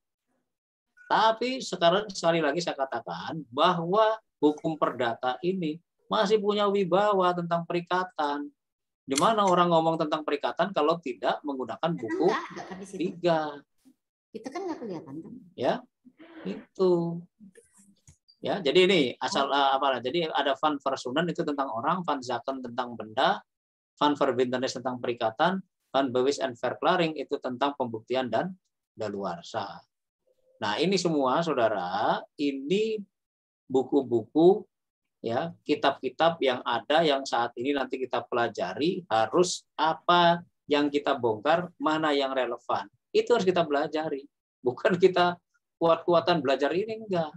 Tapi sekarang sekali lagi saya katakan bahwa hukum perdata ini masih punya wibawa tentang perikatan. Di mana orang ngomong tentang perikatan kalau tidak menggunakan buku tiga. Kita kan nggak kelihatan kan? Ya, itu. Ya, jadi ini asal uh, apa? Jadi ada van Versenen itu tentang orang, van Zaken tentang benda, van Verbintenis tentang perikatan, van Bewis and Verklaring itu tentang pembuktian dan daluarsa. Nah, ini semua saudara, ini buku-buku ya, kitab-kitab yang ada yang saat ini nanti kita pelajari harus apa yang kita bongkar, mana yang relevan. Itu harus kita pelajari. Bukan kita kuat-kuatan belajar ini enggak.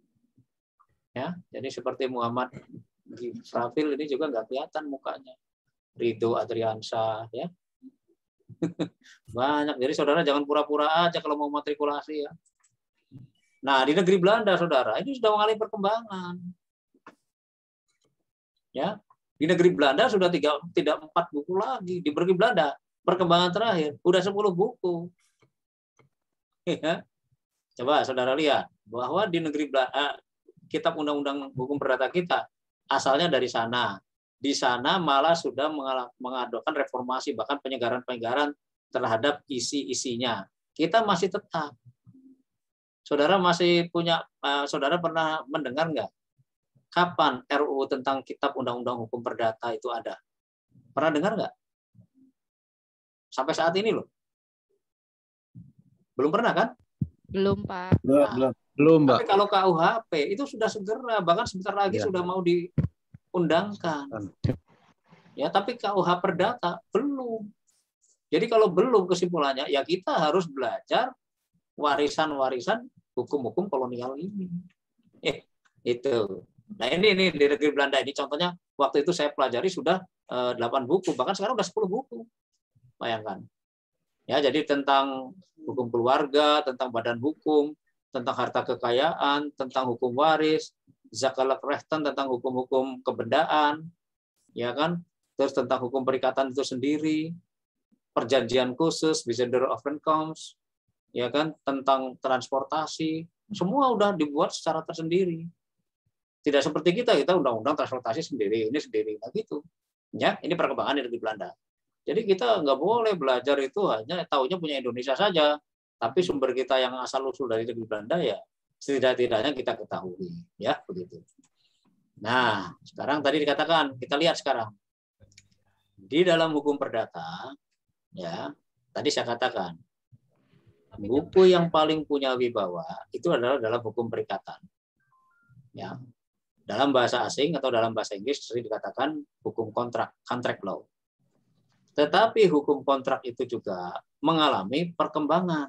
Ya, jadi seperti Muhammad di profil ini juga nggak kelihatan mukanya. Ridho Adriansyah ya. Banyak. Jadi saudara jangan pura-pura aja kalau mau matrikulasi ya. Nah, di negeri Belanda saudara, ini sudah mengalami perkembangan. Ya, di negeri Belanda sudah tiga, tidak empat buku lagi. Di negeri Belanda perkembangan terakhir udah sepuluh buku. Ya. Coba saudara lihat bahwa di negeri Belanda kitab undang-undang hukum perdata kita asalnya dari sana. Di sana malah sudah mengadakan reformasi, bahkan penyegaran-penyegaran terhadap isi-isinya. Kita masih tetap. Saudara masih punya, uh, saudara pernah mendengar nggak? Kapan R U U tentang kitab undang-undang hukum perdata itu ada? Pernah dengar nggak? Sampai saat ini loh. Belum pernah kan? Belum, Pak. Belum, belum. Belum, Mbak. Tapi kalau K U H P itu sudah segera, bahkan sebentar lagi Ya. sudah mau diundangkan. Ya, tapi K U H Perdata belum. Jadi kalau belum kesimpulannya, ya kita harus belajar warisan-warisan hukum-hukum kolonial ini. Eh, itu. Nah ini ini di negeri Belanda ini contohnya waktu itu saya pelajari sudah eh, delapan buku, bahkan sekarang udah sepuluh buku. Bayangkan. Ya, jadi tentang hukum keluarga, tentang badan hukum, tentang harta kekayaan, tentang hukum waris, zakalrechten tentang hukum-hukum kebendaan, ya kan? Terus tentang hukum perikatan itu sendiri, perjanjian khusus, Bijzonder Overeenkomst, ya kan? Tentang transportasi, semua udah dibuat secara tersendiri. Tidak seperti kita, kita undang-undang transportasi sendiri, ini sendiri, nah gitu. Ya, ini perkembangan dari Belanda. Jadi kita nggak boleh belajar itu hanya taunya punya Indonesia saja. Tapi sumber kita yang asal usul dari negeri Belanda ya setidak-tidaknya kita ketahui, ya begitu. Nah, sekarang tadi dikatakan, kita lihat sekarang di dalam hukum perdata, ya Tadi saya katakan, buku yang paling punya wibawa itu adalah dalam hukum perikatan. Ya. Dalam bahasa asing atau dalam bahasa Inggris sering dikatakan hukum kontrak, contract law. Tetapi hukum kontrak itu juga mengalami perkembangan.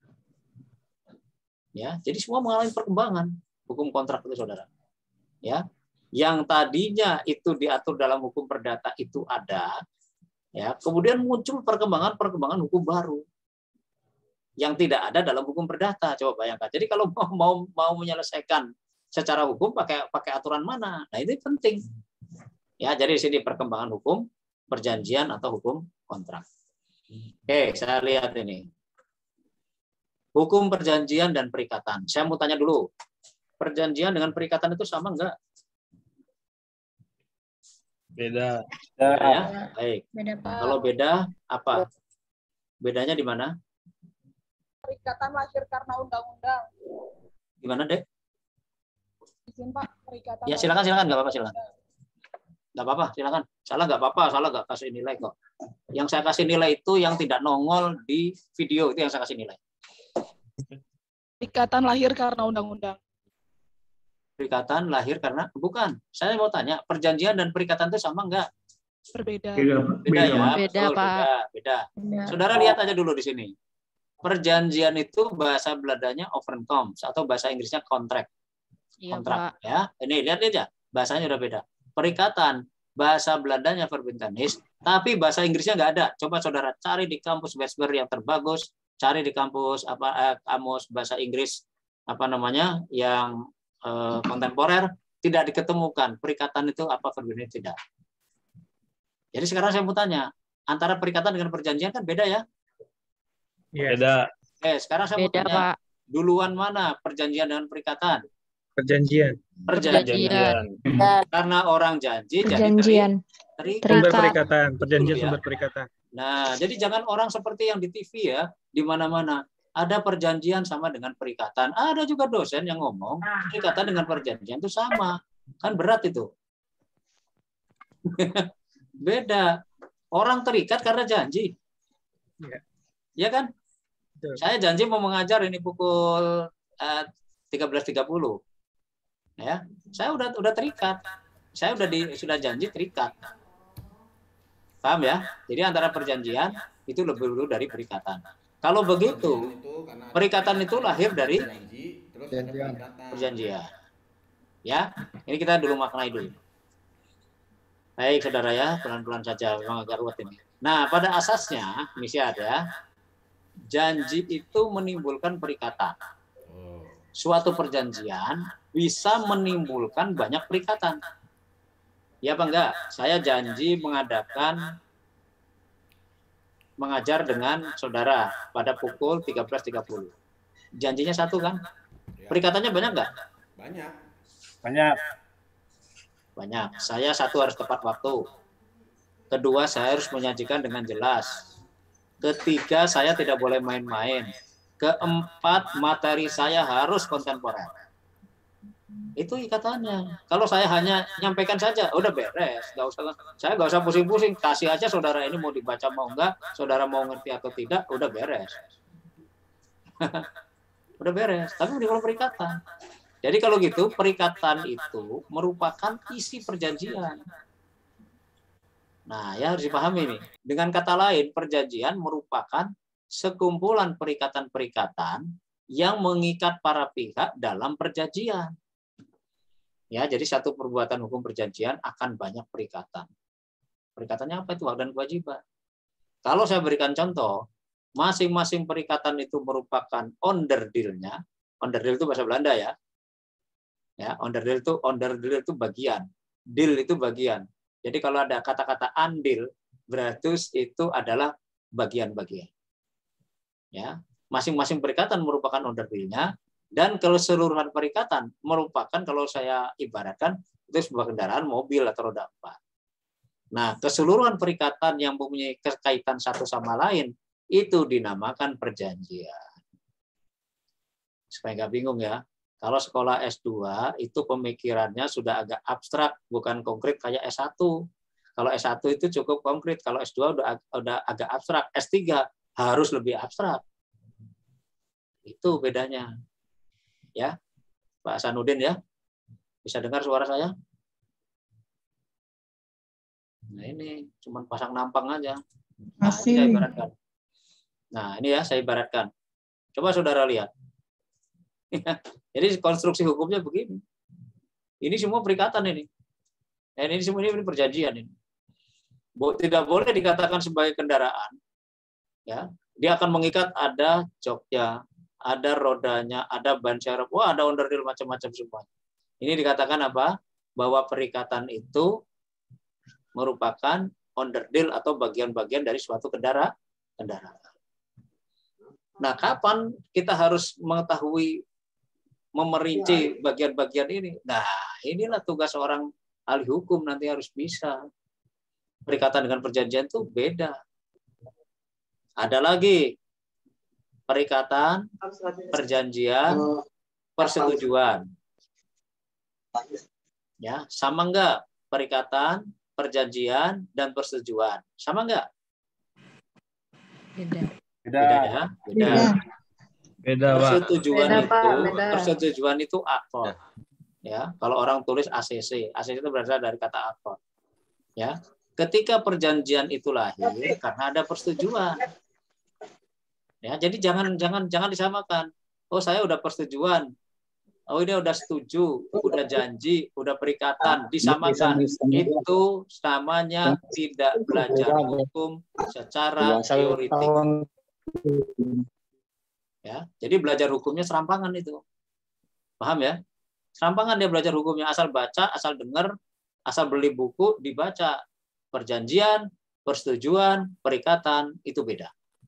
Ya, jadi semua mengalami perkembangan hukum kontrak itu, saudara. Ya, yang tadinya itu diatur dalam hukum perdata itu ada, ya, kemudian muncul perkembangan-perkembangan hukum baru yang tidak ada dalam hukum perdata. Coba bayangkan. Jadi kalau mau mau, mau menyelesaikan secara hukum pakai pakai aturan mana? Nah, itu penting. Ya, jadi di sini perkembangan hukum perjanjian atau hukum kontrak. Oke, saya lihat ini. Hukum perjanjian dan perikatan. Saya mau tanya dulu. Perjanjian dengan perikatan itu sama enggak? Beda. Beda ya? Baik. Beda, Pak. Kalau beda, apa? Bedanya di mana? Perikatan lahir karena undang-undang. Gimana, Dek? Izin, Pak, perikatan. Ya, silakan, silakan. Nggak apa-apa, silakan. Nggak apa-apa, silakan. Salah nggak apa-apa, salah nggak kasih nilai kok. Yang saya kasih nilai itu yang tidak nongol di video, itu yang saya kasih nilai. Perikatan lahir karena undang-undang. Perikatan lahir karena, bukan. Saya mau tanya, perjanjian dan perikatan itu sama nggak? Berbeda. Beda ya? Beda, Betul, Pak. Beda, beda. Saudara lihat aja dulu di sini. Perjanjian itu bahasa Belandanya overeenkomst atau bahasa Inggrisnya contract. Iya, Kontrak Pak. ya. Ini lihat aja, bahasanya udah beda. Perikatan bahasa Belandanya verbintenis, tapi bahasa Inggrisnya nggak ada. Coba saudara cari di kampus Westbury yang terbagus, cari di kampus apa eh, kamus bahasa Inggris apa namanya yang eh, kontemporer, tidak diketemukan perikatan itu apa verbintenis tidak. Jadi sekarang saya mau tanya, antara perikatan dengan perjanjian kan beda ya? Beda. Eh, sekarang saya mau Beda, tanya, Pak. duluan mana perjanjian dengan perikatan? Perjanjian. Perjanjian. Karena orang janji Perjanjian. jadi terikat. Sumber Terikat. perikatan. Perjanjian Betul, ya. sumber perikatan. Nah, jadi jangan orang seperti yang di T V ya, di mana-mana ada perjanjian sama dengan perikatan. Ada juga dosen yang ngomong perikatan dengan perjanjian itu sama. Kan berat itu. Beda. Orang terikat karena janji. Ya. Ya kan? Betul. Saya janji mau mengajar ini pukul uh, tiga belas tiga puluh. Ya, saya udah udah terikat. Saya udah di sudah janji terikat. Paham ya? Jadi antara perjanjian itu lebih dulu dari perikatan. Kalau begitu, perikatan itu lahir dari perjanjian. Ya, ini kita dulu maknai dulu. Baik, saudara ya, pelan-pelan saja, memang agak ruwet ini. Nah, pada asasnya, misi ada, janji itu menimbulkan perikatan. Suatu perjanjian bisa menimbulkan banyak perikatan. Ya apa enggak? Saya janji mengadakan mengajar dengan saudara pada pukul tiga belas tiga puluh. Janjinya satu kan? Perikatannya banyak enggak? Banyak. Banyak. Banyak. Saya satu harus tepat waktu. Kedua, saya harus menyajikan dengan jelas. Ketiga, saya tidak boleh main-main. Keempat, materi saya harus kontemporer. Itu ikatannya. Kalau saya hanya nyampaikan saja, udah beres. Nggak usah, saya nggak usah pusing-pusing. Kasih aja saudara ini mau dibaca mau enggak, saudara mau ngerti atau tidak, udah beres. Udah beres. Tapi kalau perikatan. Jadi kalau gitu, perikatan itu merupakan isi perjanjian. Nah, ya harus dipahami nih. Dengan kata lain, perjanjian merupakan sekumpulan perikatan-perikatan yang mengikat para pihak dalam perjanjian. Ya, jadi satu perbuatan hukum perjanjian akan banyak perikatan. Perikatannya apa itu? Hak dan kewajiban. Kalau saya berikan contoh, masing-masing perikatan itu merupakan onderdilnya. Onderdil itu bahasa Belanda ya. Ya, onderdil itu onderdil itu bagian. Deal itu bagian. Jadi kalau ada kata-kata andil, berarti itu adalah bagian-bagian. Ya, masing-masing perikatan merupakan onderdilnya, dan keseluruhan perikatan merupakan, kalau saya ibaratkan, itu sebuah kendaraan mobil atau roda empat. Nah, keseluruhan perikatan yang mempunyai kekaitan satu sama lain, itu dinamakan perjanjian. Supaya nggak bingung ya, kalau sekolah S dua, itu pemikirannya sudah agak abstrak, bukan konkret kayak S satu. Kalau S satu itu cukup konkret, kalau S dua udah, udah agak abstrak. S tiga harus lebih abstrak. Itu bedanya. Ya, Pak Hasanuddin ya. Bisa dengar suara saya? Nah, ini cuma pasang nampang aja. Nah, ini saya ibaratkan. Nah, ini ya saya ibaratkan. Coba saudara lihat. Jadi konstruksi hukumnya begini. Ini semua perikatan ini. Dan ini semua ini perjanjian ini. Tidak boleh dikatakan sebagai kendaraan. Ya, dia akan mengikat ada joknya, ada rodanya, ada ban serep, wah ada onderdil macam-macam semua. Ini dikatakan apa? Bahwa perikatan itu merupakan onderdil atau bagian-bagian dari suatu kendara, kendaraan. Nah, kapan kita harus mengetahui memerinci bagian-bagian ini? Nah, inilah tugas orang ahli hukum, nanti harus bisa. Perikatan dengan perjanjian itu beda. Ada lagi perikatan, perjanjian, persetujuan. Ya, sama enggak perikatan, perjanjian, dan persetujuan? Sama enggak? Beda. Beda ya? Beda. Beda, Pak. Persetujuan Beda, itu, Pak, beda. persetujuan itu akord. Ya, kalau orang tulis A C C, A C C itu berasal dari kata akord. Ya, ketika perjanjian itu lahir karena ada persetujuan. Ya, jadi jangan jangan jangan disamakan. Oh, saya udah persetujuan. Oh, ini udah setuju, udah janji, udah perikatan, disamakan. Itu namanya tidak belajar hukum secara teoritik. Ya, jadi belajar hukumnya serampangan itu. Paham ya? Serampangan dia belajar hukumnya, asal baca, asal dengar, asal beli buku, dibaca. Perjanjian, persetujuan, perikatan, itu beda.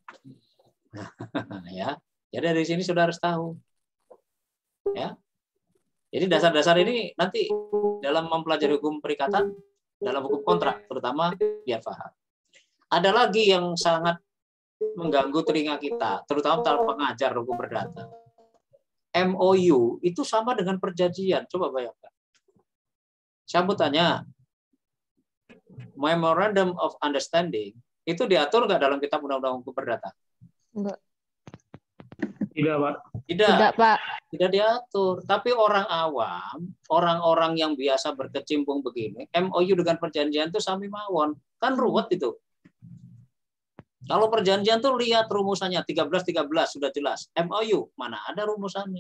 Ya, jadi dari sini sudah harus tahu. Ya, jadi dasar-dasar ini nanti dalam mempelajari hukum perikatan, dalam hukum kontrak, terutama biar paham. Ada lagi yang sangat mengganggu telinga kita, terutama dalam pengajar hukum perdata. M O U itu sama dengan perjanjian. Coba bayangkan. Saya mau tanya, Memorandum of Understanding itu diatur nggak dalam Kitab Undang-Undang Hukum Perdata? Enggak. Tidak, Pak. Tidak. Tidak, Pak. Tidak diatur. Tapi orang awam, orang-orang yang biasa berkecimpung begini, M O U dengan perjanjian itu sami mawon. Kan ruwet itu. Kalau perjanjian tuh lihat rumusannya tiga belas tiga belas sudah jelas. M O U mana ada rumusannya?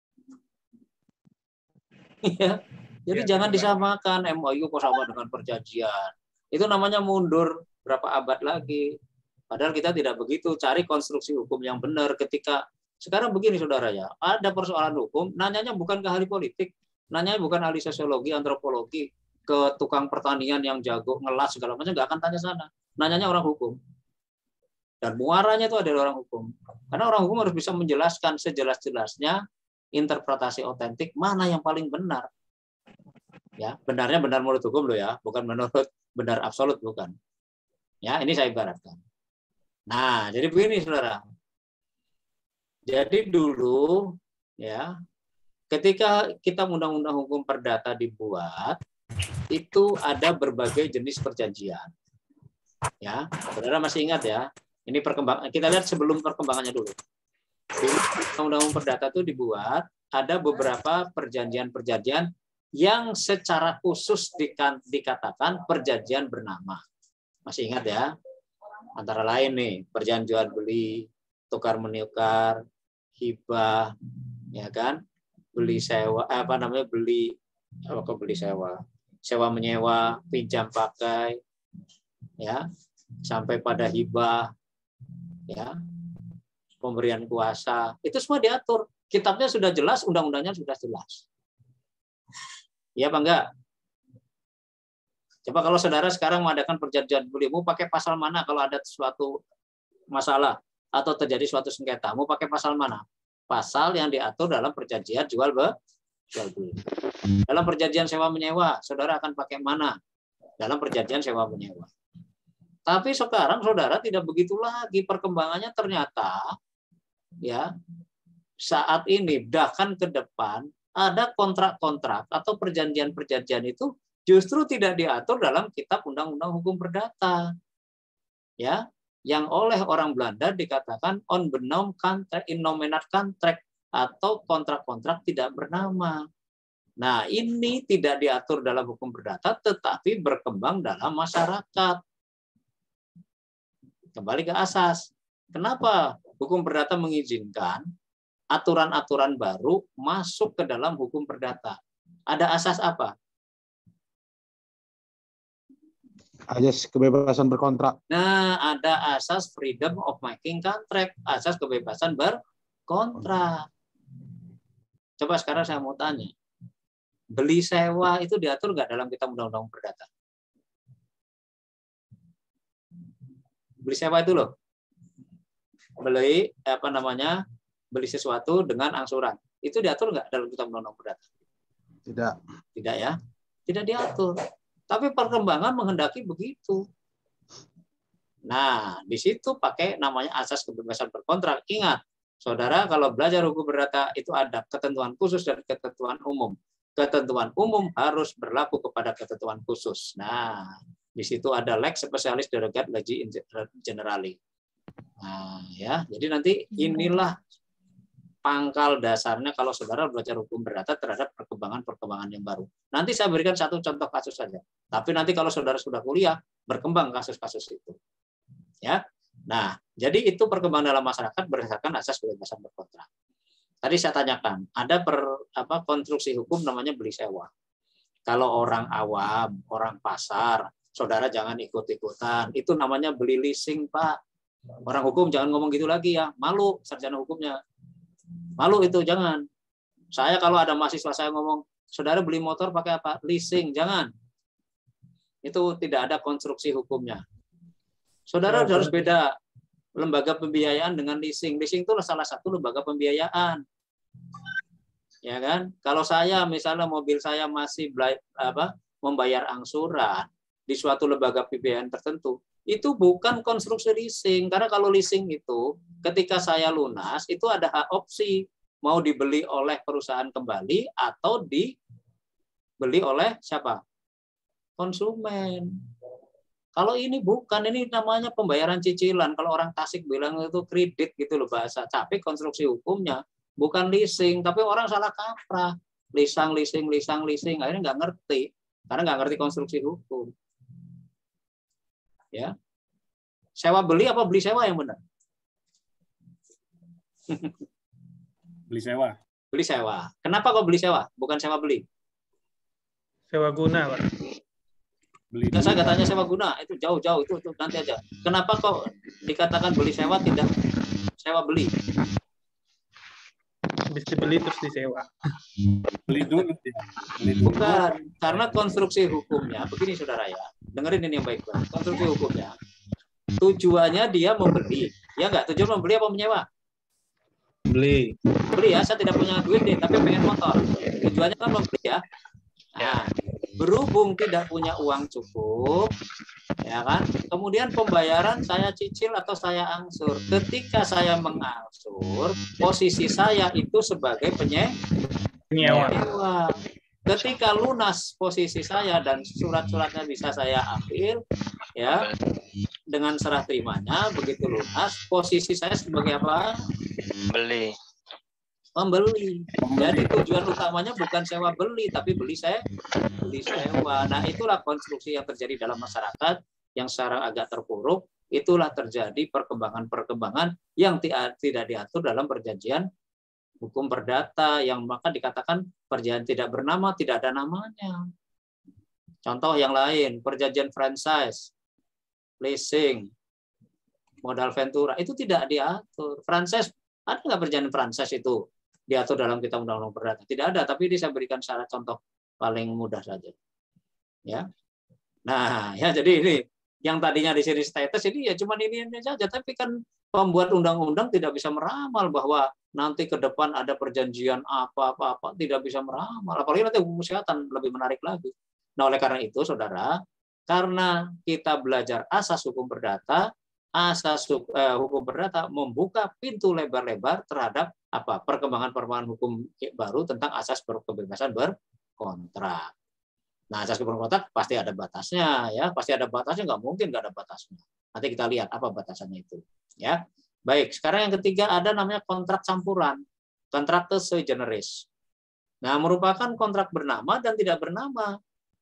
Ya. Jadi ya, jangan ya, disamakan M O U kok sama dengan perjanjian. Itu namanya mundur berapa abad lagi. Padahal kita tidak begitu. Cari konstruksi hukum yang benar. Ketika sekarang begini saudara ya, ada persoalan hukum, nanyanya bukan ke ahli politik, nanyanya bukan ahli sosiologi, antropologi, ke tukang pertanian yang jago ngelas segala macam, nggak akan tanya sana. Nanyanya orang hukum. Dan muaranya itu ada orang hukum. Karena orang hukum harus bisa menjelaskan sejelas-jelasnya interpretasi otentik mana yang paling benar. Ya, benarnya benar menurut hukum loh ya, bukan menurut benar absolut, bukan. Ya, ini saya ibaratkan. Nah, jadi begini saudara. Jadi dulu ya, ketika kita undang-undang hukum perdata dibuat, itu ada berbagai jenis perjanjian. Ya, saudara masih ingat ya? Ini perkembangan, kita lihat sebelum perkembangannya dulu. Undang-undang perdata itu dibuat, ada beberapa perjanjian-perjanjian yang secara khusus dikatakan perjanjian bernama. Masih ingat ya? Antara lain nih, perjanjian beli, tukar menukar, hibah, ya kan? Beli sewa, apa namanya? Beli apa kok beli sewa? Sewa menyewa, pinjam pakai, ya, sampai pada hibah, ya, pemberian kuasa, itu semua diatur. Kitabnya sudah jelas, undang-undangnya sudah jelas. Iya apa enggak? Coba kalau saudara sekarang mengadakan perjanjian beli, mau pakai pasal mana kalau ada suatu masalah atau terjadi suatu sengketa? Mau pakai pasal mana? Pasal yang diatur dalam perjanjian jual beli. Dalam perjanjian sewa menyewa, saudara akan pakai mana? Dalam perjanjian sewa menyewa. Tapi sekarang saudara tidak begitu lagi, perkembangannya ternyata ya saat ini bahkan ke depan ada kontrak-kontrak atau perjanjian-perjanjian itu justru tidak diatur dalam Kitab Undang-Undang Hukum Perdata. Ya, yang oleh orang Belanda dikatakan onbenomen contract, innominat contract atau kontrak-kontrak tidak bernama. Nah, ini tidak diatur dalam hukum perdata tetapi berkembang dalam masyarakat. Kembali ke asas. Kenapa hukum perdata mengizinkan aturan-aturan baru masuk ke dalam hukum perdata? Ada asas apa? Asas kebebasan berkontrak. Nah, ada asas freedom of making contract, asas kebebasan berkontrak. Coba sekarang saya mau tanya, beli sewa itu diatur nggak dalam kitab undang-undang perdata? Beli sewa itu loh, beli apa namanya, beli sesuatu dengan angsuran, itu diatur nggak dalam kitab undang-undang perdata? Tidak. Tidak ya, tidak diatur. Tapi perkembangan menghendaki begitu. Nah, di situ pakai namanya asas kebebasan berkontrak. Ingat, saudara, kalau belajar hukum perdata itu ada ketentuan khusus dan ketentuan umum. Ketentuan umum harus berlaku kepada ketentuan khusus. Nah, di situ ada lex specialis derogat legi generali. Nah, ya, jadi nanti inilah pangkal dasarnya kalau saudara belajar hukum perdata terhadap perkembangan-perkembangan yang baru. Nanti saya berikan satu contoh kasus saja. Tapi nanti kalau saudara sudah kuliah, berkembang kasus-kasus itu. Ya. Nah, jadi itu perkembangan dalam masyarakat berdasarkan asas kebebasan berkontrak. Tadi saya tanyakan, ada per, apa, konstruksi hukum namanya beli sewa. Kalau orang awam, orang pasar, saudara jangan ikut-ikutan. Itu namanya beli leasing, Pak. Orang hukum jangan ngomong gitu lagi ya. Malu sarjana hukumnya. Malu itu, jangan. Saya kalau ada mahasiswa saya ngomong, saudara beli motor pakai apa? Leasing, jangan. Itu tidak ada konstruksi hukumnya. Saudara harus beda lembaga pembiayaan dengan leasing. Leasing itu salah satu lembaga pembiayaan. Ya kan? Kalau saya misalnya mobil saya masih apa, membayar angsuran di suatu lembaga pembiayaan tertentu, itu bukan konstruksi leasing. Karena kalau leasing itu ketika saya lunas itu ada hak opsi, mau dibeli oleh perusahaan kembali atau dibeli oleh siapa? Konsumen. Kalau ini bukan, ini namanya pembayaran cicilan. Kalau orang Tasik bilang itu kredit gitu loh bahasa. Tapi konstruksi hukumnya bukan leasing, tapi orang salah kaprah. Lisang, leasing, lisang, leasing, akhirnya nggak ngerti karena nggak ngerti konstruksi hukum. Ya, sewa beli apa beli sewa yang benar? Beli sewa. Beli sewa. Kenapa kok beli sewa? Bukan sewa beli. Sewa guna, Pak. Beli Nah, saya nggak tanya sewa guna, itu jauh-jauh itu, itu nanti aja. Kenapa kok dikatakan beli sewa tidak sewa beli? Habis dibeli terus disewa. Beli dulu. Beli dulu. Bukan, karena konstruksi hukumnya begini saudara ya. Dengerin ini yang baik-baik. Konstruksi hukumnya tujuannya dia membeli, ya nggak? Tujuan membeli apa menyewa? Beli. Beli ya, saya tidak punya duit nih, tapi pengen motor. Tujuannya kan membeli ya. Nah, berhubung tidak punya uang cukup, ya kan? Kemudian pembayaran saya cicil atau saya angsur. Ketika saya mengangsur, posisi saya itu sebagai penyewa. Ketika lunas posisi saya dan surat-suratnya bisa saya ambil, ya, dengan serah terimanya, begitu lunas, posisi saya sebagai apa? Beli. Membeli. Jadi tujuan utamanya bukan sewa beli, tapi beli saya beli sewa. Nah, itulah konstruksi yang terjadi dalam masyarakat yang sekarang agak terpuruk. Itulah terjadi perkembangan-perkembangan yang tidak diatur dalam perjanjian hukum perdata, yang maka dikatakan perjanjian tidak bernama, tidak ada namanya. Contoh yang lain, perjanjian franchise, leasing, modal ventura, itu tidak diatur. Franchise, ada nggak perjanjian franchise itu diatur dalam kitab undang-undang perdata? Tidak ada, tapi ini saya berikan syarat contoh paling mudah saja. Ya. Nah, ya jadi ini yang tadinya di sini status ini ya cuma ini, ini saja, tapi kan pembuat undang-undang tidak bisa meramal bahwa nanti ke depan ada perjanjian apa-apa-apa, tidak bisa meramal. Apalagi nanti hukum kesehatan lebih menarik lagi. Nah, oleh karena itu, saudara, karena kita belajar asas hukum perdata, asas uh, hukum perdata membuka pintu lebar-lebar terhadap apa perkembangan-perkembangan hukum baru tentang asas kebebasan berkontrak. Nah, asas kebebasan berkontrak pasti ada batasnya, ya, pasti ada batasnya, nggak mungkin nggak ada batasnya. Nanti kita lihat apa batasannya itu. Ya, baik. Sekarang yang ketiga ada namanya kontrak campuran, kontrakte sui generis. Nah, merupakan kontrak bernama dan tidak bernama.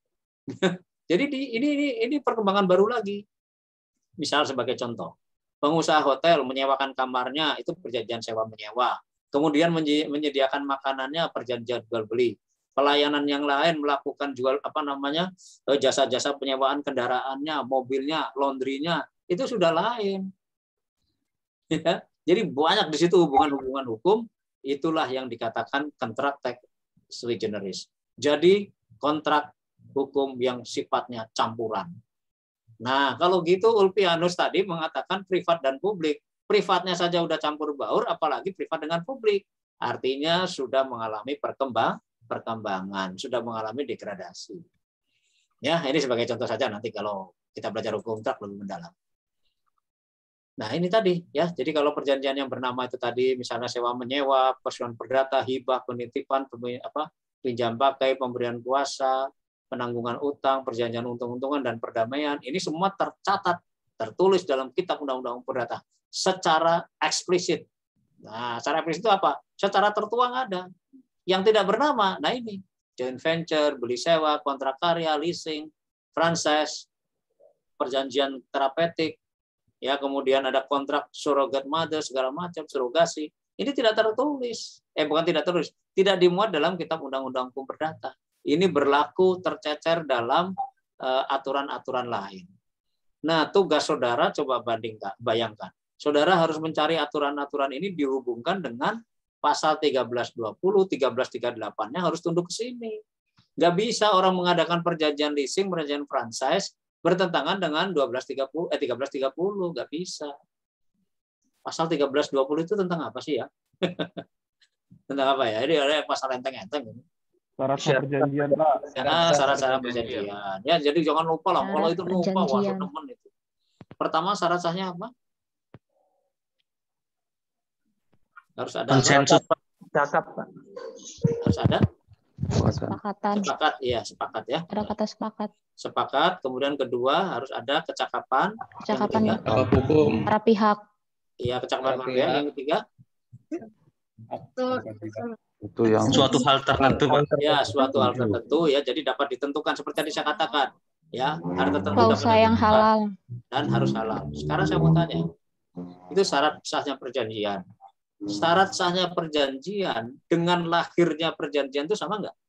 Jadi di, ini, ini ini perkembangan baru lagi. Misal sebagai contoh, pengusaha hotel menyewakan kamarnya itu perjanjian sewa menyewa. Kemudian menyediakan makanannya perjanjian jual beli. Pelayanan yang lain melakukan jual apa namanya jasa-jasa penyewaan kendaraannya, mobilnya, laundrynya itu sudah lain. Ya, jadi banyak di situ hubungan-hubungan hukum, itulah yang dikatakan kontrak sui generis. Jadi kontrak hukum yang sifatnya campuran. Nah, kalau gitu Ulpianus tadi mengatakan privat dan publik. Privatnya saja udah campur baur, apalagi privat dengan publik. Artinya sudah mengalami perkembang, perkembangan, sudah mengalami degradasi. Ya, ini sebagai contoh saja, nanti kalau kita belajar hukum kontrak lebih mendalam. Nah, ini tadi ya. Jadi kalau perjanjian yang bernama itu tadi misalnya sewa menyewa, persetujuan perdata, hibah, penitipan, apa, pinjam pakai, pemberian kuasa, penanggungan utang, perjanjian untung-untungan dan perdamaian, ini semua tercatat, tertulis dalam kitab undang-undang perdata secara eksplisit. Nah, secara eksplisit itu apa? Secara tertuang ada. Yang tidak bernama, nah ini joint venture, beli sewa, kontrak karya, leasing, franchise, perjanjian terapeutik, ya, kemudian ada kontrak surrogate mother, segala macam, surrogasi. Ini tidak tertulis. Eh, bukan tidak tertulis. Tidak dimuat dalam kitab undang-undang hukum perdata. Ini berlaku tercecer dalam uh, aturan-aturan lain. Nah, tugas saudara coba bandingkan, bayangkan. Saudara harus mencari aturan-aturan ini dihubungkan dengan pasal tiga belas dua puluh, tiga belas tiga puluh delapan-nya harus tunduk ke sini. Nggak bisa orang mengadakan perjanjian leasing, perjanjian franchise, bertentangan dengan dua belas tiga puluh, eh, tiga belas tiga puluh, nggak bisa. Pasal tiga belas dua puluh itu tentang apa sih ya? Tentang apa ya? Ini ada pasal enteng-enteng. Syarat perjanjian, Pak. Ya, syarat-syarat perjanjian. Ya, jadi jangan lupa lah. Kalau itu lupa, wah, teman itu. Pertama syarat sahnya apa? Harus ada konsensus cakap, Pak. Harus ada Kesepakatan. sepakat, ya sepakat ya. Ada kata sepakat. Sepakat. Kemudian kedua harus ada kecakapan. Kecakapan yang hukum. para pihak. Iya, kecakapan para pihak. Yang ketiga Itu yang Suatu hal tertentu, Pak. ya suatu hal tertentu ya, jadi dapat ditentukan seperti tadi saya katakan ya, hal tertentu Klausa yang halal dan harus halal. Sekarang saya mau tanya, itu syarat sahnya perjanjian. Syarat sahnya perjanjian dengan lahirnya perjanjian itu sama nggak?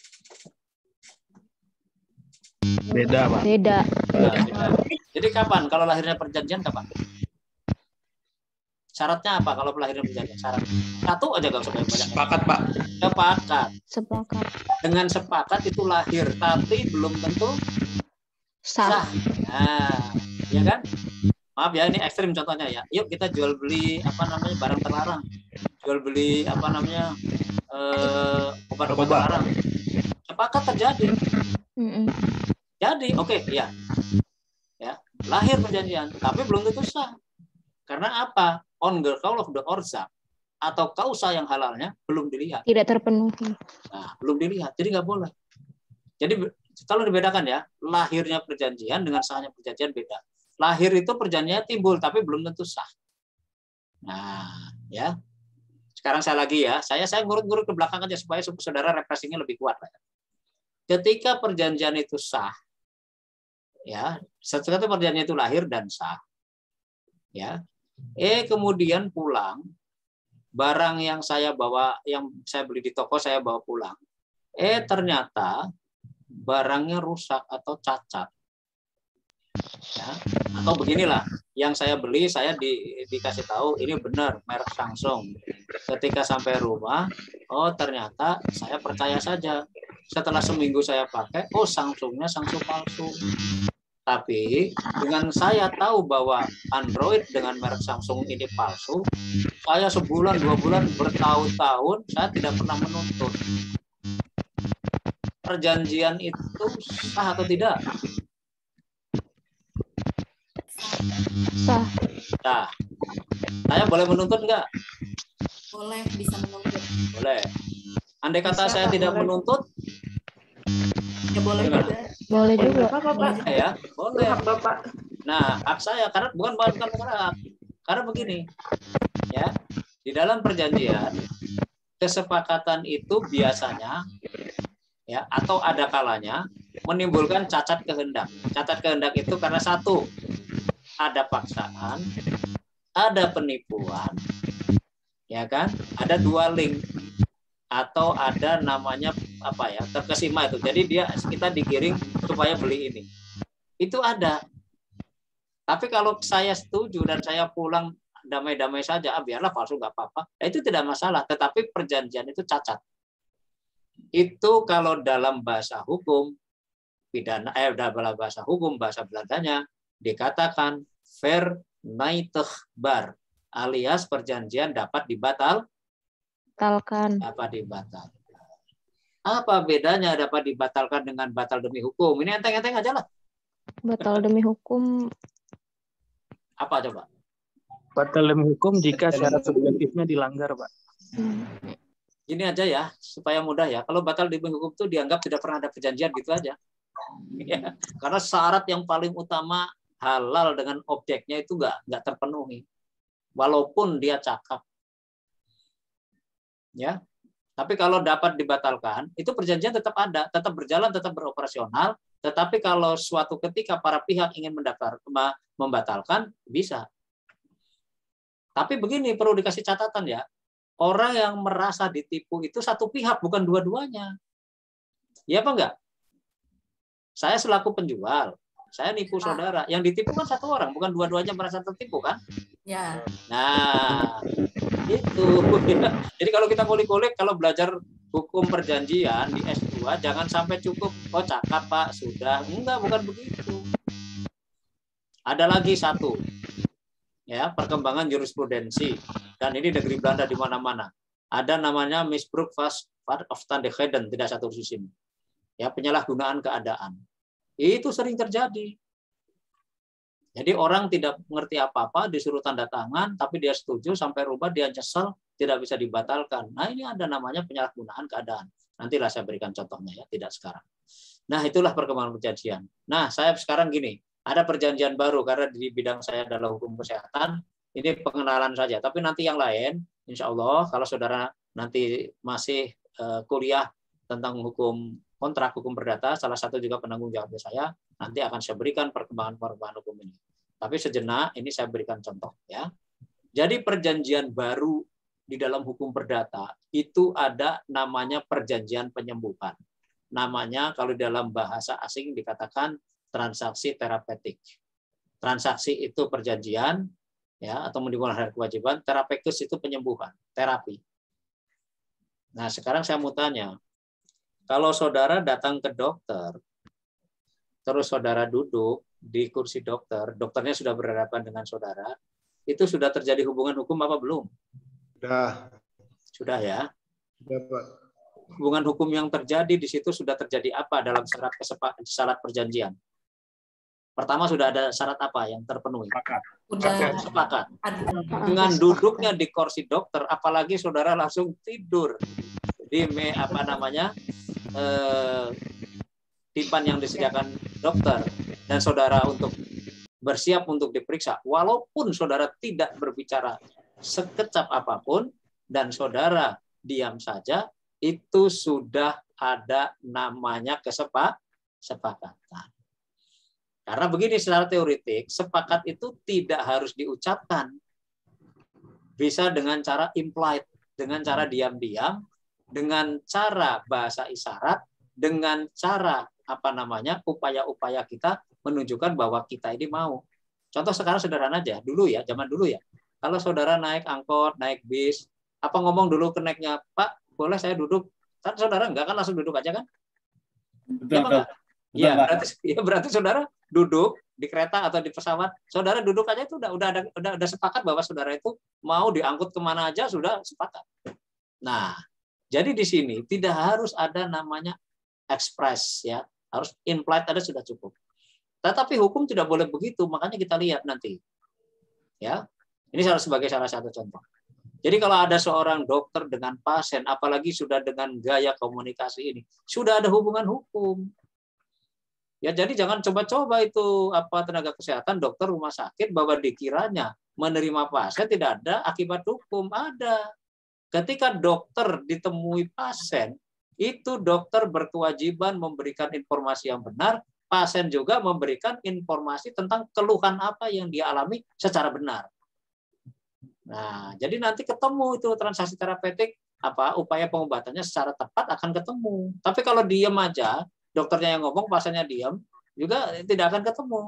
Beda, Pak. beda. Nah, beda. Jadi kapan kalau lahirnya perjanjian kapan? Syaratnya apa kalau lahirnya perjanjian? Syarat satu aja nggak usah banyak. Sepakat, Pak. Sepakat. Sepakat. Dengan sepakat itu lahir, tapi belum tentu Sah. sah. Nah, ya kan? Maaf ya, ini ekstrim contohnya ya. Yuk kita jual beli apa namanya barang terlarang, jual beli apa namanya eh, obat-obat terlarang. Sepakat terjadi. Mm-mm. Jadi oke okay, ya, ya lahir perjanjian, tapi belum tentu sah. Karena apa? On the call of the orza atau kausa yang halalnya belum dilihat. Tidak terpenuhi. Nah, belum dilihat, jadi nggak boleh. Jadi kalau dibedakan ya, lahirnya perjanjian dengan sahnya perjanjian beda. Lahir itu perjanjiannya timbul, tapi belum tentu sah. Nah, ya. Sekarang saya lagi ya, saya saya ngurut-ngurut ke belakang aja supaya saudara refreshingnya lebih kuat. Ketika perjanjian itu sah, ya, setelah perjanjian itu lahir dan sah, ya. Eh kemudian pulang, barang yang saya bawa, yang saya beli di toko saya bawa pulang. Eh ternyata barangnya rusak atau cacat. Ya, atau beginilah, yang saya beli saya di, dikasih tahu ini benar merek Samsung. Ketika sampai rumah, oh ternyata saya percaya saja. Setelah seminggu saya pakai, oh Samsungnya Samsung palsu. Tapi dengan saya tahu bahwa Android dengan merek Samsung ini palsu, saya sebulan dua bulan bertahun-tahun saya tidak pernah menuntut. Perjanjian itu sah atau tidak? Sah. Nah, saya boleh menuntut nggak? Boleh, bisa menuntut. Boleh. Andai kata saya tidak menuntut, Ya boleh juga. Boleh juga. Boleh ya boleh. Nah, hak saya karena bukan bukan karena hak. Karena begini, ya, di dalam perjanjian kesepakatan itu biasanya, ya, atau ada kalanya menimbulkan cacat kehendak. Cacat kehendak itu karena satu, ada paksaan, ada penipuan, ya kan? Ada dua link atau ada namanya apa ya, terkesima itu. Jadi dia kita digiring supaya beli ini. Itu ada. Tapi kalau saya setuju dan saya pulang damai-damai saja, ah, biarlah palsu nggak apa-apa, nah, itu tidak masalah. Tetapi perjanjian itu cacat. Itu kalau dalam bahasa hukum pidana, eh dalam bahasa hukum bahasa Belandanya dikatakan verneitigbaar, alias perjanjian dapat dibatal, Batalkan. dapat dibatalkan. Apa bedanya dapat dibatalkan dengan batal demi hukum? Ini enteng-enteng aja lah. Batal demi hukum. Apa coba? Batal demi hukum jika syarat subjektifnya dilanggar, Pak. Hmm. Ini aja ya, supaya mudah ya. Kalau batal demi hukum itu dianggap tidak pernah ada perjanjian gitu aja. Ya, karena syarat yang paling utama halal dengan objeknya itu nggak nggak terpenuhi, walaupun dia cakap. Ya, tapi kalau dapat dibatalkan, itu perjanjian tetap ada, tetap berjalan, tetap beroperasional. Tetapi kalau suatu ketika para pihak ingin mendaftar, membatalkan, bisa. Tapi begini, perlu dikasih catatan ya, orang yang merasa ditipu itu satu pihak, bukan dua-duanya. Iya apa enggak? Saya selaku penjual, saya nipu saudara. Yang ditipu kan satu orang, bukan dua-duanya merasa tertipu kan? Ya. Nah, itu. Jadi kalau kita kulik-kulik, kalau belajar hukum perjanjian di S dua, jangan sampai cukup, oh cakap Pak, sudah. Enggak, bukan begitu. Ada lagi satu, ya, perkembangan jurisprudensi. Dan ini negeri Belanda di mana-mana. Ada namanya misbruik van omstandigheden, tidak satu khusus ini. Ya, penyalahgunaan keadaan. Itu sering terjadi. Jadi orang tidak mengerti apa-apa, disuruh tanda tangan, tapi dia setuju, sampai rumah dia nyesel, tidak bisa dibatalkan. Nah, ini ada namanya penyalahgunaan keadaan. Nantilah saya berikan contohnya ya, tidak sekarang. Nah, itulah perkembangan perjanjian. Nah, saya sekarang gini, ada perjanjian baru karena di bidang saya adalah hukum kesehatan. Ini pengenalan saja. Tapi nanti yang lain, insya Allah, kalau saudara nanti masih uh, kuliah tentang hukum kontrak, hukum perdata, salah satu juga penanggung jawab saya, nanti akan saya berikan perkembangan-perkembangan hukum ini. Tapi sejenak ini saya berikan contoh ya. Jadi perjanjian baru di dalam hukum perdata itu ada namanya perjanjian penyembuhan. Namanya kalau dalam bahasa asing dikatakan transaksi terapeutik. Transaksi itu perjanjian ya, atau menimbulkan kewajiban. Terapeutis itu penyembuhan, terapi. Nah, sekarang saya mau tanya, kalau saudara datang ke dokter, terus saudara duduk di kursi dokter, dokternya sudah berhadapan dengan saudara, itu sudah terjadi hubungan hukum apa belum? Sudah. Sudah ya. Sudah, Pak. Hubungan hukum yang terjadi di situ sudah terjadi apa dalam syarat kesepak, syarat perjanjian? Pertama sudah ada syarat apa yang terpenuhi? Udah sepakat. Dengan duduknya di kursi dokter, apalagi saudara langsung tidur di me, apa namanya eh, tipan yang disediakan dokter dan saudara untuk bersiap untuk diperiksa, walaupun saudara tidak berbicara sekecap apapun dan saudara diam saja, itu sudah ada namanya kesepakatan. Karena begini, secara teoretik, sepakat itu tidak harus diucapkan. Bisa dengan cara implied, dengan cara diam-diam, dengan cara bahasa isyarat, dengan cara apa namanya upaya-upaya kita menunjukkan bahwa kita ini mau. Contoh sekarang sederhana aja, dulu ya, zaman dulu ya. Kalau saudara naik angkot, naik bis, apa ngomong dulu ke naiknya, Pak, boleh saya duduk? Kan saudara enggak kan langsung duduk aja kan? Betul, ya, ya, berarti, ya berarti saudara duduk di kereta atau di pesawat, saudara duduk aja itu udah udah ada udah, udah sepakat bahwa saudara itu mau diangkut kemana aja sudah sepakat. Nah, jadi di sini tidak harus ada namanya express ya, harus implied ada sudah cukup. Tetapi hukum tidak boleh begitu, makanya kita lihat nanti. Ya. Ini salah sebagai salah satu contoh. Jadi kalau ada seorang dokter dengan pasien, apalagi sudah dengan gaya komunikasi ini, sudah ada hubungan hukum. Ya jadi jangan coba-coba itu apa tenaga kesehatan, dokter rumah sakit bahwa dikiranya menerima pasien tidak ada akibat hukum. Ada. Ketika dokter ditemui pasien, itu dokter berkewajiban memberikan informasi yang benar, pasien juga memberikan informasi tentang keluhan apa yang dia alami secara benar. Nah, jadi nanti ketemu itu transaksi terapeutik apa upaya pengobatannya secara tepat akan ketemu. Tapi kalau diam aja, dokternya yang ngomong, pasiennya diam, juga tidak akan ketemu.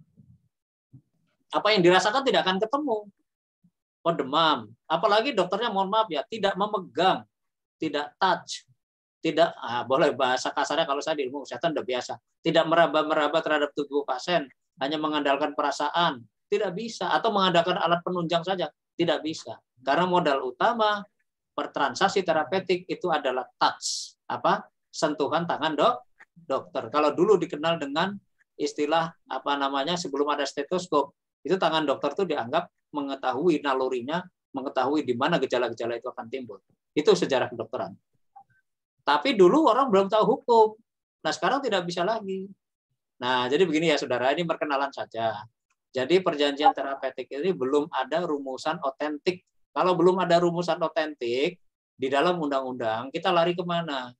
Apa yang dirasakan tidak akan ketemu. Oh, demam. Apalagi dokternya, mohon maaf ya, tidak memegang, tidak touch, tidak, ah, boleh bahasa kasarnya kalau saya di ilmu kesehatan udah biasa, tidak meraba-meraba terhadap tubuh pasien, hanya mengandalkan perasaan, tidak bisa. Atau mengandalkan alat penunjang saja, tidak bisa. Karena modal utama pertransaksi terapeutik itu adalah touch, apa sentuhan tangan dok dokter. Kalau dulu dikenal dengan istilah apa namanya sebelum ada stetoskop, itu tangan dokter itu dianggap mengetahui nalurinya, mengetahui di mana gejala-gejala itu akan timbul. Itu sejarah kedokteran. Tapi dulu orang belum tahu hukum. Nah sekarang tidak bisa lagi. Nah jadi begini ya saudara, ini perkenalan saja. Jadi perjanjian terapeutik ini belum ada rumusan otentik. Kalau belum ada rumusan otentik di dalam undang-undang, kita lari kemana?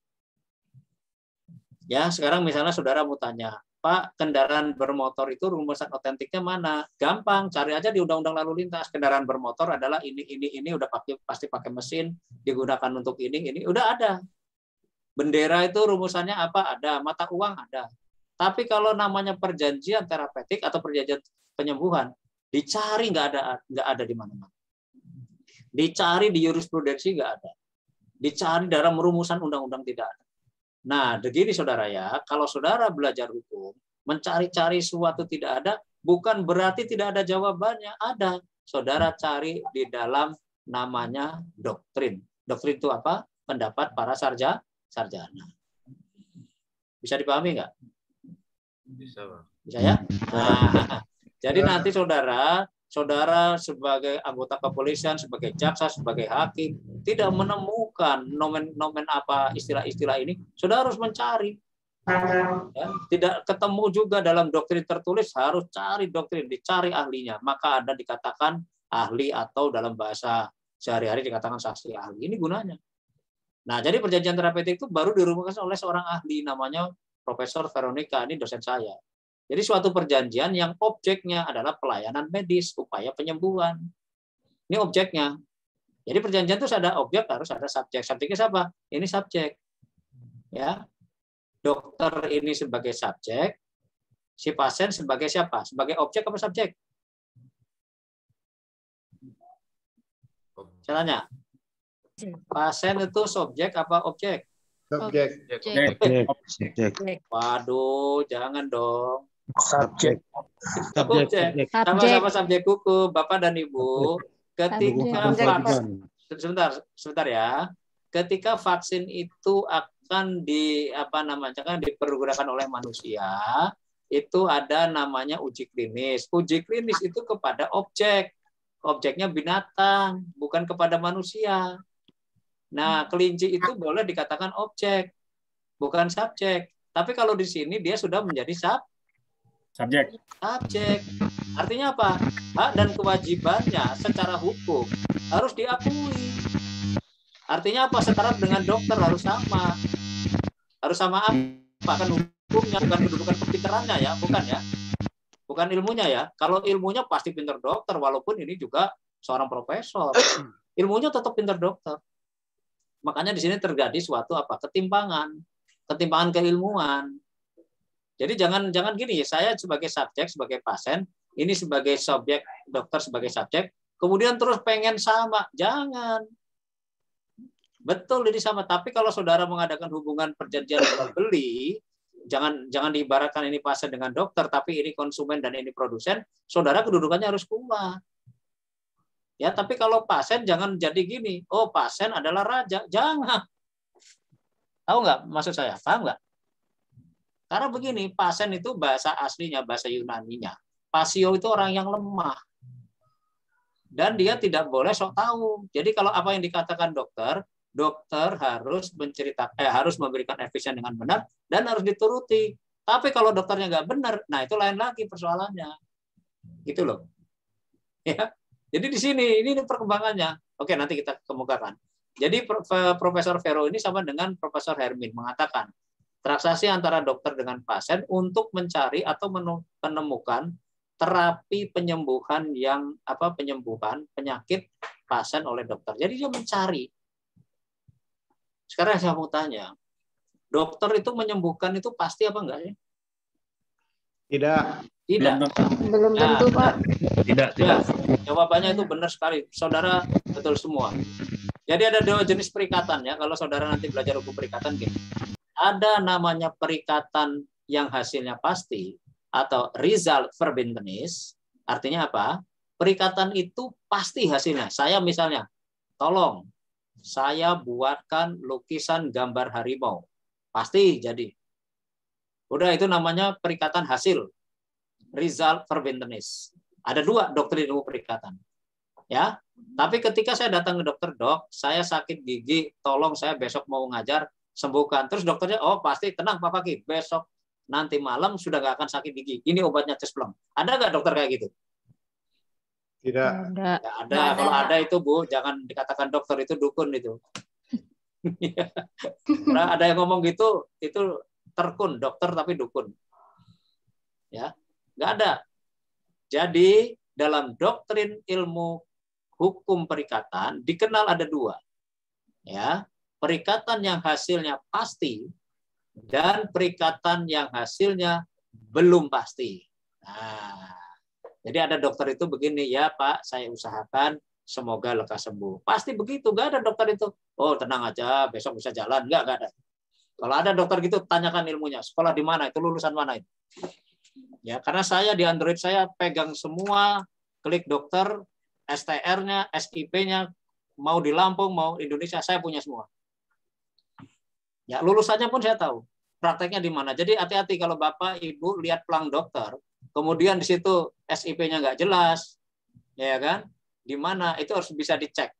Ya, sekarang misalnya saudara mau tanya, Pak, kendaraan bermotor itu rumusan otentiknya mana? Gampang, cari aja di undang-undang lalu lintas. Kendaraan bermotor adalah ini, ini, ini, udah pakai pasti pakai mesin, digunakan untuk ini, ini, udah ada. Bendera itu rumusannya apa? Ada. Mata uang ada. Tapi kalau namanya perjanjian terapeutik atau perjanjian penyembuhan, dicari nggak ada, nggak ada di mana-mana. Dicari di jurisprudensi nggak ada. Dicari dalam rumusan undang-undang tidak ada. Nah, begini saudara ya, kalau saudara belajar hukum, mencari-cari suatu tidak ada, bukan berarti tidak ada jawabannya. Ada. Saudara cari di dalam namanya doktrin. Doktrin itu apa? Pendapat para sarja, sarjana. Bisa dipahami nggak? Bisa, Pak. Bisa ya? Nah, jadi nanti saudara Saudara sebagai anggota kepolisian, sebagai jaksa, sebagai hakim, tidak menemukan nomen-nomen apa istilah-istilah ini, saudara harus mencari. Ya, tidak ketemu juga dalam doktrin tertulis, harus cari doktrin, dicari ahlinya. Maka ada dikatakan ahli atau dalam bahasa sehari-hari dikatakan saksi ahli. Ini gunanya. Nah, jadi perjanjian terapeutik itu baru dirumuskan oleh seorang ahli, namanya Profesor Veronica, ini dosen saya. Jadi suatu perjanjian yang objeknya adalah pelayanan medis, upaya penyembuhan. Ini objeknya. Jadi perjanjian itu ada objek, harus ada subjek. Subjeknya siapa? Ini subjek. Ya. Dokter ini sebagai subjek, si pasien sebagai siapa? Sebagai objek apa subjek? Saya tanya. Pasien itu subjek apa objek? Subjek. Subjek. Waduh, jangan dong. Subjek. Subjek. Sama-sama subjek hukum, Bapak dan Ibu. Ketika vaksin, sebentar, sebentar ya. Ketika vaksin itu akan di apa namanya kan dipergunakan oleh manusia, itu ada namanya uji klinis. Uji klinis itu kepada objek. Objeknya binatang, bukan kepada manusia. Nah, kelinci itu boleh dikatakan objek, bukan subjek. Tapi kalau di sini dia sudah menjadi sub Subjek. Subjek. Artinya apa? Hak dan kewajibannya secara hukum harus diakui. Artinya apa? Setara dengan dokter harus sama. Harus sama apa? Kan hukumnya, bukan kedudukan kepintarannya ya, bukan ya. Bukan ilmunya ya. Kalau ilmunya pasti pintar dokter, walaupun ini juga seorang profesor. Ilmunya tetap pintar dokter. Makanya di sini terjadi suatu apa? Ketimpangan. Ketimpangan keilmuan. Jadi jangan jangan gini, saya sebagai subjek, sebagai pasien, ini sebagai subjek, dokter sebagai subjek, kemudian terus pengen sama. Jangan. Betul ini sama, tapi kalau saudara mengadakan hubungan perjanjian jual beli, jangan jangan diibaratkan ini pasien dengan dokter, tapi ini konsumen dan ini produsen, saudara kedudukannya harus kuat. Ya, tapi kalau pasien jangan jadi gini, oh pasien adalah raja, jangan. Tahu nggak maksud saya? Paham nggak? Karena begini, pasien itu bahasa aslinya, bahasa Yunaninya. Pasio itu orang yang lemah. Dan dia tidak boleh sok tahu. Jadi kalau apa yang dikatakan dokter, dokter harus menceritakan, eh, harus memberikan efisien dengan benar dan harus dituruti. Tapi kalau dokternya nggak benar, nah itu lain lagi persoalannya. Gitu loh. Ya. Jadi di sini ini perkembangannya. Oke, nanti kita kemukakan. Jadi Profesor Vero ini sama dengan Profesor Hermin mengatakan transaksi antara dokter dengan pasien untuk mencari atau menemukan terapi penyembuhan yang apa penyembuhan penyakit pasien oleh dokter. Jadi dia mencari. Sekarang saya mau tanya, dokter itu menyembuhkan itu pasti apa enggak ya? Tidak. Tidak. Belum tentu, Nah, Pak. Tidak, tidak. Ya, jawabannya itu benar sekali. Saudara betul semua. Jadi ada dua jenis perikatan ya. Kalau saudara nanti belajar hukum perikatan gini. Ada namanya perikatan yang hasilnya pasti atau result verbintenis. Artinya apa? Perikatan itu pasti hasilnya. Saya misalnya, tolong saya buatkan lukisan gambar harimau. Pasti jadi. Udah itu namanya perikatan hasil. Result verbintenis. Ada dua doktrin ilmu perikatan. Ya. Tapi ketika saya datang ke dokter, dok, saya sakit gigi, tolong saya besok mau ngajar, sembuhkan. Terus dokternya, oh pasti tenang Pak Fakih, besok nanti malam sudah nggak akan sakit gigi. Ini obatnya cesplong. Ada nggak dokter kayak gitu? Tidak. Ada. Ya, ada. Kalau ada itu Bu, jangan dikatakan dokter, itu dukun itu. Nah, ada yang ngomong gitu, itu terkun, dokter tapi dukun. Ya, nggak ada. Jadi dalam doktrin ilmu hukum perikatan dikenal ada dua, ya, perikatan yang hasilnya pasti dan perikatan yang hasilnya belum pasti. Nah, jadi ada dokter itu begini, ya Pak, saya usahakan semoga lekas sembuh. Pasti begitu, nggak ada dokter itu, oh tenang aja, besok bisa jalan, nggak, nggak ada. Kalau ada dokter gitu, tanyakan ilmunya, sekolah di mana, itu lulusan mana itu. Ya, karena saya di Android saya pegang semua klik dokter, S T R-nya, S I P-nya, mau di Lampung, mau Indonesia, saya punya semua. Ya, lulusannya pun saya tahu. Prakteknya di mana. Jadi hati-hati kalau Bapak, Ibu lihat pelang dokter, kemudian di situ S I P-nya nggak jelas, ya kan? Di mana, itu harus bisa dicek.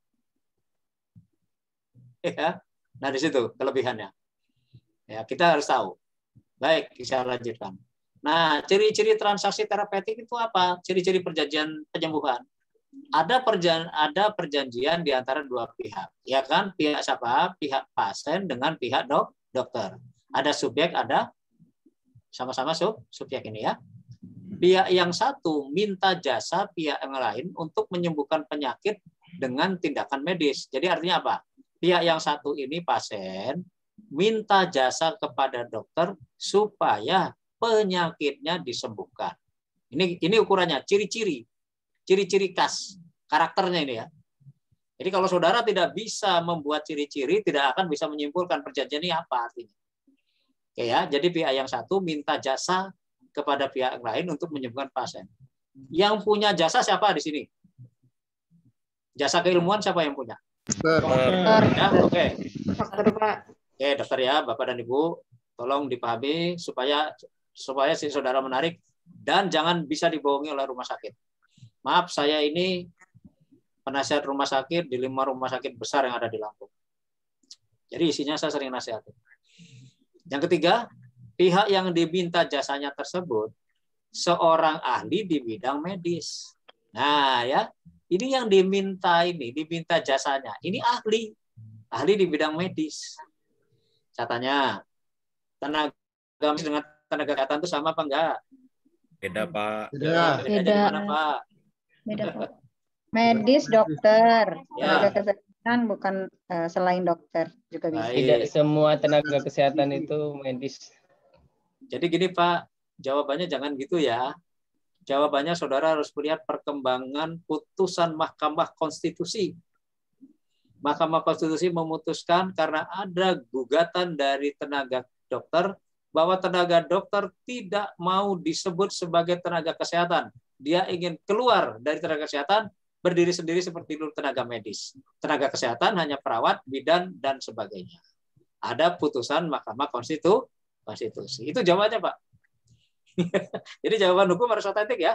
Ya. Nah, di situ kelebihannya. Ya, kita harus tahu. Baik, saya lanjutkan. Nah, ciri-ciri transaksi terapeutik itu apa? Ciri-ciri perjanjian penyembuhan. Ada perjanjian, ada perjanjian di antara dua pihak, ya kan? Pihak siapa? Pihak pasien dengan pihak dok, dokter. Ada subjek, ada sama-sama sub, subjek ini ya. Pihak yang satu minta jasa pihak yang lain untuk menyembuhkan penyakit dengan tindakan medis. Jadi artinya apa? Pihak yang satu ini pasien minta jasa kepada dokter supaya penyakitnya disembuhkan. Ini ini ukurannya, ciri-ciri. Ciri-ciri khas karakternya ini ya. Jadi kalau saudara tidak bisa membuat ciri-ciri, tidak akan bisa menyimpulkan perjanjian ini apa artinya. Oke ya, jadi pihak yang satu minta jasa kepada pihak lain untuk menyembuhkan pasien. Yang punya jasa siapa di sini? Jasa keilmuan siapa yang punya? Dokter. Ya, oke. Dokter, Pak. Oke, dokter ya, Bapak dan Ibu, tolong dipahami supaya supaya si saudara menarik dan jangan bisa dibohongi oleh rumah sakit. Maaf, saya ini penasihat rumah sakit di lima rumah sakit besar yang ada di Lampung. Jadi isinya saya sering nasihatin. Yang ketiga, pihak yang diminta jasanya tersebut seorang ahli di bidang medis. Nah, ya, ini yang diminta ini, diminta jasanya. Ini ahli, ahli di bidang medis. Saya tanya, tenaga medis dengan tenaga kesehatan itu sama apa enggak? Beda, Pak. Beda. Beda. Di mana, Pak? Beda, Pak. Medis, dokter. Ya. Tenaga kesehatan bukan uh, selain dokter juga bisa. Baik. Tidak semua tenaga kesehatan itu medis. Jadi gini Pak, jawabannya jangan gitu ya. Jawabannya saudara harus melihat perkembangan putusan Mahkamah Konstitusi. Mahkamah Konstitusi memutuskan karena ada gugatan dari tenaga dokter bahwa tenaga dokter tidak mau disebut sebagai tenaga kesehatan. Dia ingin keluar dari tenaga kesehatan, berdiri sendiri seperti dulu tenaga medis. Tenaga kesehatan hanya perawat, bidan, dan sebagainya. Ada putusan Mahkamah Konstitu, Konstitusi. Itu jawabannya, Pak. Jadi jawaban hukum harus otentik ya.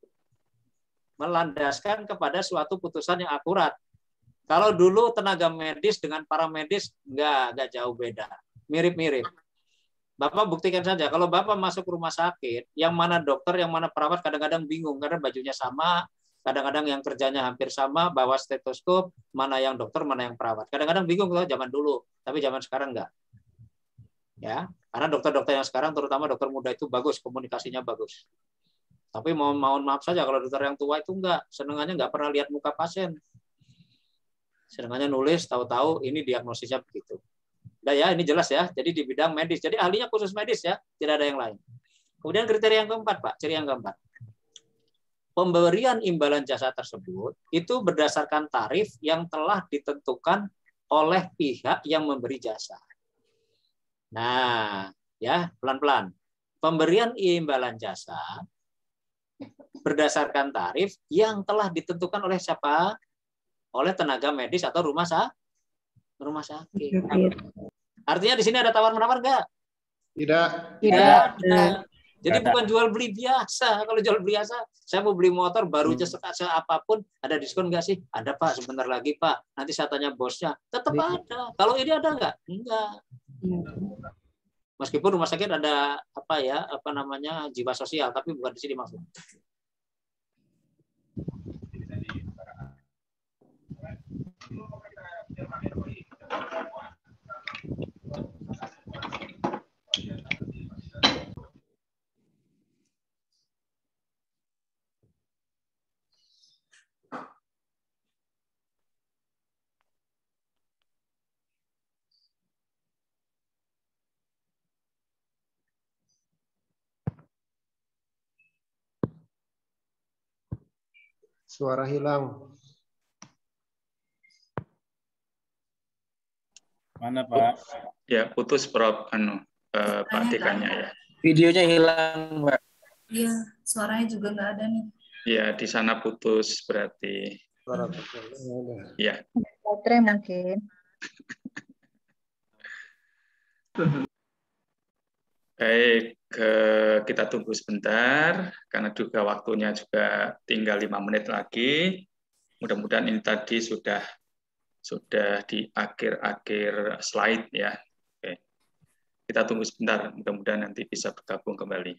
Melandaskan kepada suatu putusan yang akurat. Kalau dulu tenaga medis dengan para medis, enggak, enggak jauh beda. Mirip-mirip. Bapak buktikan saja. Kalau Bapak masuk rumah sakit, yang mana dokter, yang mana perawat kadang-kadang bingung karena bajunya sama, kadang-kadang yang kerjanya hampir sama, bawa stetoskop, mana yang dokter, mana yang perawat. Kadang-kadang bingung kalau zaman dulu, tapi zaman sekarang enggak. Ya, karena dokter-dokter yang sekarang, terutama dokter muda itu bagus, komunikasinya bagus. Tapi mohon, mohon maaf saja kalau dokter yang tua itu enggak, senengannya enggak pernah lihat muka pasien. Senengannya nulis, tahu-tahu ini diagnosisnya begitu. Nah ya, ini jelas ya. Jadi di bidang medis. Jadi ahlinya khusus medis ya, tidak ada yang lain. Kemudian kriteria yang keempat, Pak. Ciri yang keempat. Pemberian imbalan jasa tersebut itu berdasarkan tarif yang telah ditentukan oleh pihak yang memberi jasa. Nah, ya, pelan-pelan. Pemberian imbalan jasa berdasarkan tarif yang telah ditentukan oleh siapa? Oleh tenaga medis atau rumah sakit. Rumah sakit. Artinya di sini ada tawar-menawar enggak? Tidak. Tidak. Tidak. Jadi bukan jual beli biasa. Kalau jual beli biasa, saya mau beli motor barunya hmm. apapun, ada diskon enggak sih? Ada Pak, sebentar lagi Pak. Nanti saya tanya bosnya. Tetap ada. Kalau ini ada enggak? Enggak. Meskipun rumah sakit ada apa ya, apa namanya jiwa sosial, tapi bukan di sini maksudnya. Suara hilang. Mana Pak? Ya putus Prof anu eh, Pak dekannya ya. Videonya hilang Pak. Iya, suaranya juga nggak ada nih. Ya di sana putus berarti. Suara ya. Baterai mungkin. Baik, ke, kita tunggu sebentar karena juga waktunya juga tinggal lima menit lagi. Mudah-mudahan ini tadi sudah sudah di akhir-akhir slide ya. Oke. Kita tunggu sebentar, mudah-mudahan nanti bisa bergabung kembali.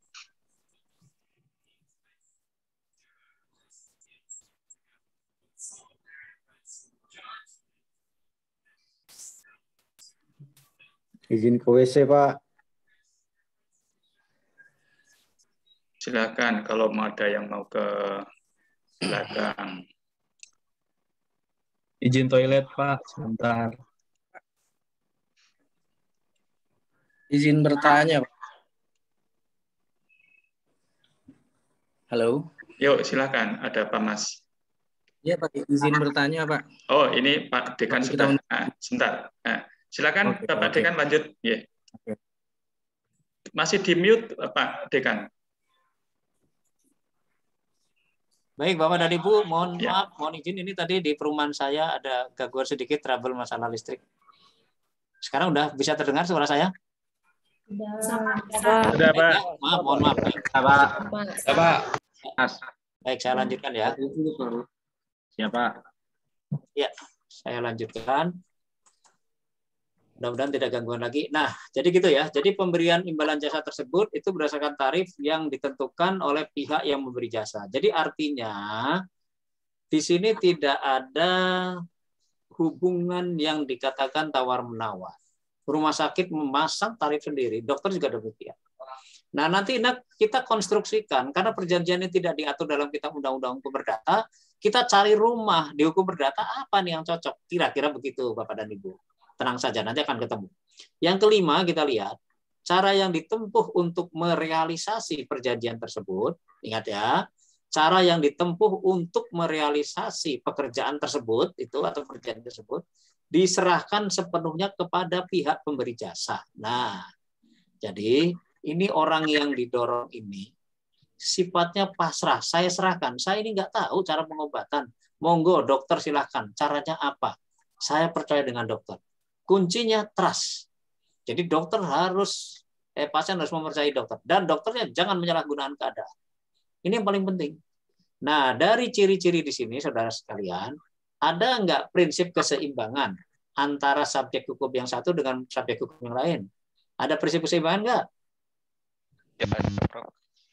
Izin ke W C, Pak. Silakan kalau mau ada yang mau ke belakang. Izin toilet, Pak, sebentar. Izin bertanya, Pak. Halo. Yuk, silakan. Ada apa, Mas? Iya, Pak. Izin bertanya, Pak. Oh, ini Pak Dekan Kita sudah. Nah, sebentar. Nah, silakan, Oke, Bapak oke. Dekan lanjut. Yeah. Oke. Masih di mute, Pak Dekan. Baik, Bapak dan Ibu, mohon Ya. maaf, mohon izin ini tadi di perumahan saya ada gangguan sedikit, trouble masalah listrik. Sekarang udah bisa terdengar suara saya? Sudah. Sudah, Pak. Ya, maaf, mohon maaf. Baik. Pak. Pak. Mas. Baik, saya lanjutkan ya. Siapa? Ya, saya lanjutkan. Mudah-mudahan tidak gangguan lagi. Nah, jadi gitu ya. Jadi pemberian imbalan jasa tersebut itu berdasarkan tarif yang ditentukan oleh pihak yang memberi jasa. Jadi artinya di sini tidak ada hubungan yang dikatakan tawar-menawar. Rumah sakit memasang tarif sendiri, dokter juga demikian. Nah, nanti kita konstruksikan karena perjanjiannya tidak diatur dalam kitab undang-undang hukum perdata, kita cari rumah di hukum perdata apa nih yang cocok. Kira-kira begitu, Bapak dan Ibu. Tenang saja, nanti akan ketemu. Yang kelima, kita lihat cara yang ditempuh untuk merealisasi perjanjian tersebut. Ingat ya, cara yang ditempuh untuk merealisasi pekerjaan tersebut itu atau perjanjian tersebut diserahkan sepenuhnya kepada pihak pemberi jasa. Nah, jadi ini orang yang didorong ini sifatnya pasrah. Saya serahkan. Saya ini nggak tahu cara pengobatan. Monggo dokter silahkan. Caranya apa? Saya percaya dengan dokter. Kuncinya trust. Jadi dokter harus, eh, pasien harus mempercayai dokter. Dan dokternya jangan menyalahgunakan keadaan. Ini yang paling penting. Nah, dari ciri-ciri di sini, saudara sekalian, ada nggak prinsip keseimbangan antara subjek hukum yang satu dengan subjek hukum yang lain? Ada prinsip keseimbangan nggak? Ya, Prof.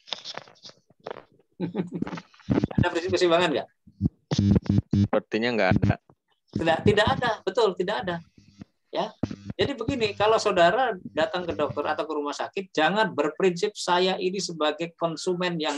Ada prinsip keseimbangan nggak? Sepertinya nggak ada. Tidak, tidak ada, betul, tidak ada. Ya, jadi begini, kalau saudara datang ke dokter atau ke rumah sakit, jangan berprinsip saya ini sebagai konsumen yang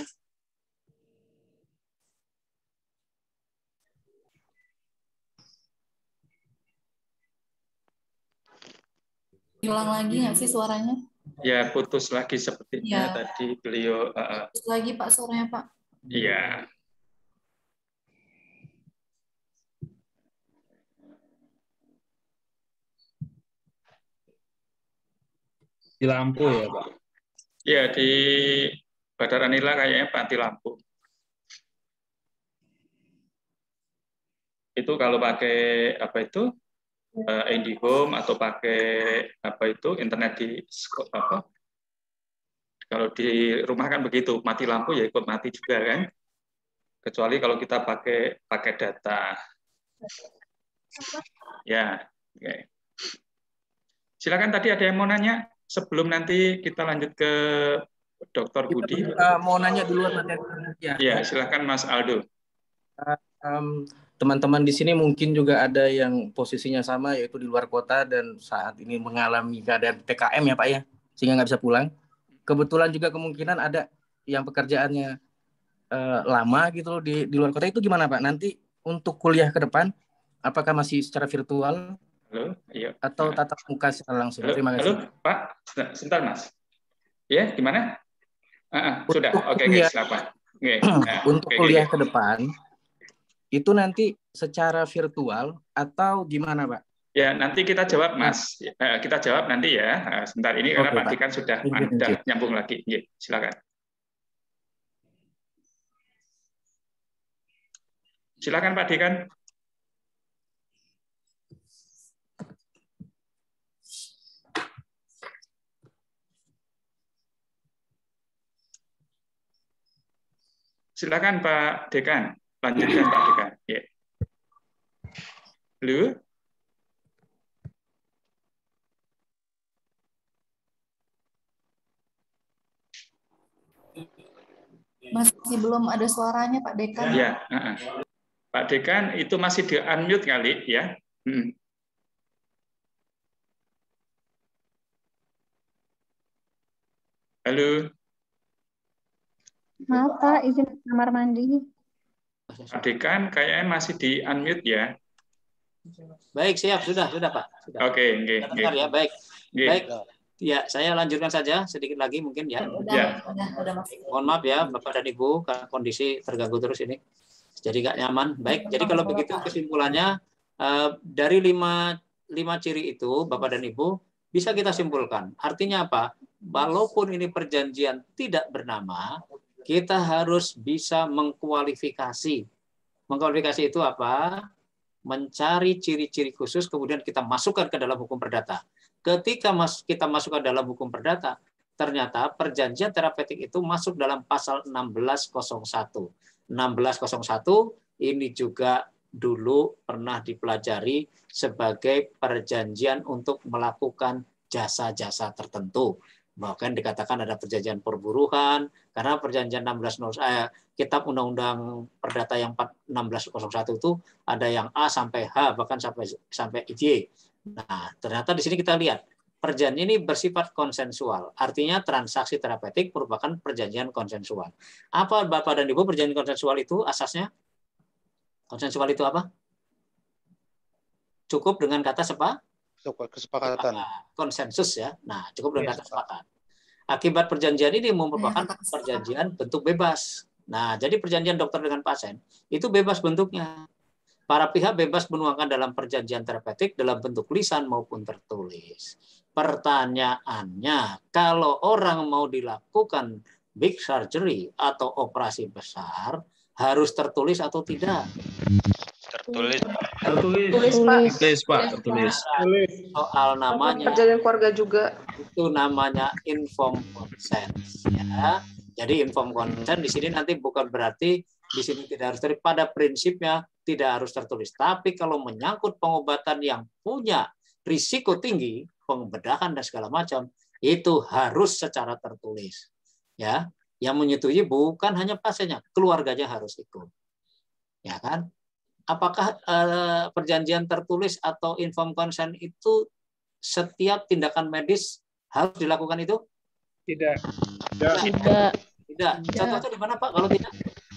Hilang lagi nggak sih suaranya? Ya, putus lagi sepertinya Ya. tadi beliau. Uh, Terus lagi Pak suaranya Pak. Iya. Di lampu ya, Pak? Ya, di Badar Anila kayaknya mati lampu. Itu kalau pakai apa itu uh, IndiHome atau pakai apa itu internet di apa? Kalau di rumah kan begitu, mati lampu ya ikut mati juga kan? Kecuali kalau kita pakai pakai data. Ya, oke. Okay. Silakan, tadi ada yang mau nanya sebelum nanti kita lanjut ke Dokter Budi. Uh, mau nanya di luar materi. Ya, ya silakan Mas Aldo. Uh, um, teman-teman di sini mungkin juga ada yang posisinya sama, yaitu di luar kota dan saat ini mengalami keadaan P K M ya Pak ya, sehingga nggak bisa pulang. Kebetulan juga kemungkinan ada yang pekerjaannya uh, lama gitu loh di, di luar kota. Itu gimana Pak? Nanti untuk kuliah ke depan, apakah masih secara virtual? Halo, iya. Atau tatap muka secara langsung? Halo, Terima kasih. halo Pak, sebentar Mas. Ya, gimana? Uh, sudah, oke, okay, silakan. Okay. Nah, untuk okay, kuliah okay. ke depan, itu nanti secara virtual atau gimana Pak? Ya, nanti kita jawab Mas. Kita jawab nanti ya. Sebentar ini karena okay, Pak Dikan sudah, sudah nyambung lagi. Ya, silakan. Silakan Pak Dikan. Silakan Pak Dekan, lanjutkan Pak Dekan. Ya. Lu? Masih belum ada suaranya Pak Dekan. Ya, uh -uh. Pak Dekan itu masih di unmute kali ya. Hmm. Halo. Maaf Pak, izin kamar mandi. Pak Dekan kayaknya masih di unmute ya. Baik, siap, sudah, sudah Pak. Sudah. Oke, okay, okay, okay. ya, baik. Okay. Baik. Ya, saya lanjutkan saja sedikit lagi mungkin ya. Udah, ya. udah, udah masuk. Mohon maaf ya Bapak dan Ibu, karena kondisi terganggu terus ini. Jadi nggak nyaman. Baik, jadi kalau begitu kesimpulannya dari lima, lima ciri itu Bapak dan Ibu bisa kita simpulkan. Artinya apa? Walaupun ini perjanjian tidak bernama, kita harus bisa mengkualifikasi. Mengkualifikasi itu apa? Mencari ciri-ciri khusus, kemudian kita masukkan ke dalam hukum perdata. Ketika mas, kita masukkan dalam hukum perdata, ternyata perjanjian terapeutik itu masuk dalam pasal enam belas nol satu. enam belas nol satu ini juga dulu pernah dipelajari sebagai perjanjian untuk melakukan jasa-jasa tertentu. Bahkan dikatakan ada perjanjian perburuhan, karena perjanjian enam belas nol satu, eh, kitab undang-undang perdata yang enam belas nol satu itu ada yang A sampai H, bahkan sampai sampai Y. Nah, ternyata di sini kita lihat perjanjian ini bersifat konsensual. Artinya transaksi terapeutik merupakan perjanjian konsensual. Apa Bapak dan Ibu perjanjian konsensual itu asasnya? Konsensual itu apa? Cukup dengan kata sepa? Kesepakatan. Konsensus ya. Nah, cukup dengan kata sepakat. Akibat perjanjian ini merupakan perjanjian bentuk bebas. Nah, jadi perjanjian dokter dengan pasien itu bebas bentuknya. Para pihak bebas menuangkan dalam perjanjian terapeutik dalam bentuk lisan maupun tertulis. Pertanyaannya, kalau orang mau dilakukan big surgery atau operasi besar, harus tertulis atau tidak? Tertulis. Tertulis. Tulis, Pak. Tertulis, Pak. Tertulis. Soal namanya. Perjanjian keluarga juga. Itu namanya informed consent. Ya. Jadi informed consent di sini nanti bukan berarti di sini tidak harus tertulis. Pada prinsipnya tidak harus tertulis. Tapi kalau menyangkut pengobatan yang punya risiko tinggi, pembedahan dan segala macam, Itu harus secara tertulis. Ya, yang menyetujui bukan hanya pasiennya, keluarganya harus ikut. Ya kan? Apakah eh, perjanjian tertulis atau informed consent itu setiap tindakan medis harus dilakukan itu? Tidak. Tidak. Tidak. Tidak. Contohnya di mana Pak kalau tidak?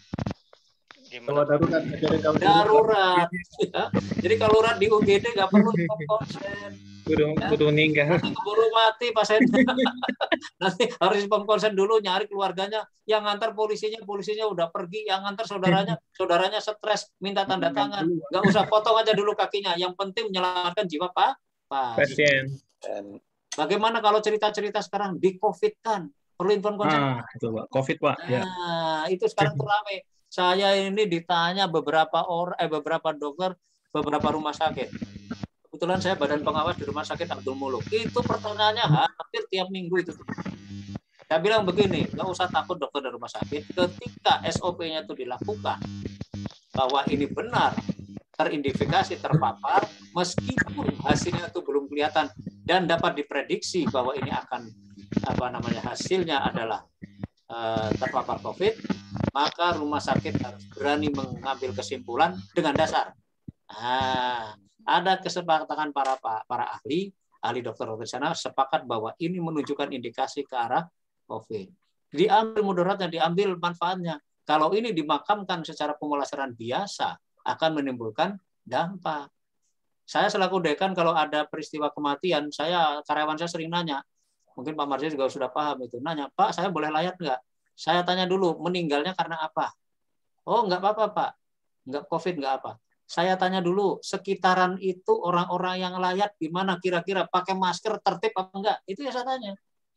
Kalau darurat, jadi kalau Darurat. Ya. Jadi kalau darurat di U G D nggak perlu informed consent. Kudu, kudu meninggal. Nanti keburu mati pasiennya. Nanti harus informed consent dulu, nyari keluarganya. Yang ngantar polisinya, polisinya udah pergi. Yang ngantar saudaranya, saudaranya stres, minta tanda tangan. Nggak usah potong aja dulu kakinya. Yang penting menyelamatkan jiwa Pak Pasien. Bagaimana kalau cerita-cerita sekarang di COVID kan? Perlu informed consent. Ah, itu Pak. COVID Pak. Ya. Nah, itu sekarang ramai. Saya ini ditanya beberapa orang, eh beberapa dokter, beberapa rumah sakit. Kebetulan saya badan pengawas di rumah sakit Abdul Muluk. Itu pertanyaannya hampir tiap minggu itu. Saya bilang begini, nggak usah takut dokter dari rumah sakit. Ketika S O P-nya itu dilakukan, bahwa ini benar, teridentifikasi, terpapar, meskipun hasilnya itu belum kelihatan dan dapat diprediksi bahwa ini akan apa namanya hasilnya adalah uh, terpapar COVID, maka rumah sakit harus berani mengambil kesimpulan dengan dasar. Nah, ada kesepakatan para para ahli, ahli dokter-dokter sana sepakat bahwa ini menunjukkan indikasi ke arah COVID. Diambil mudaratnya, diambil manfaatnya. Kalau ini dimakamkan secara pemulasaran biasa, akan menimbulkan dampak. Saya selaku dekan kalau ada peristiwa kematian, saya karyawan saya sering nanya, mungkin Pak Marzi juga sudah paham itu, nanya, Pak, saya boleh layat nggak? Saya tanya dulu, meninggalnya karena apa? Oh, nggak apa-apa, Pak. Nggak COVID, nggak apa. Saya tanya dulu, sekitaran itu orang-orang yang layat gimana kira-kira, pakai masker tertib apa enggak? Itu yang saya tanya.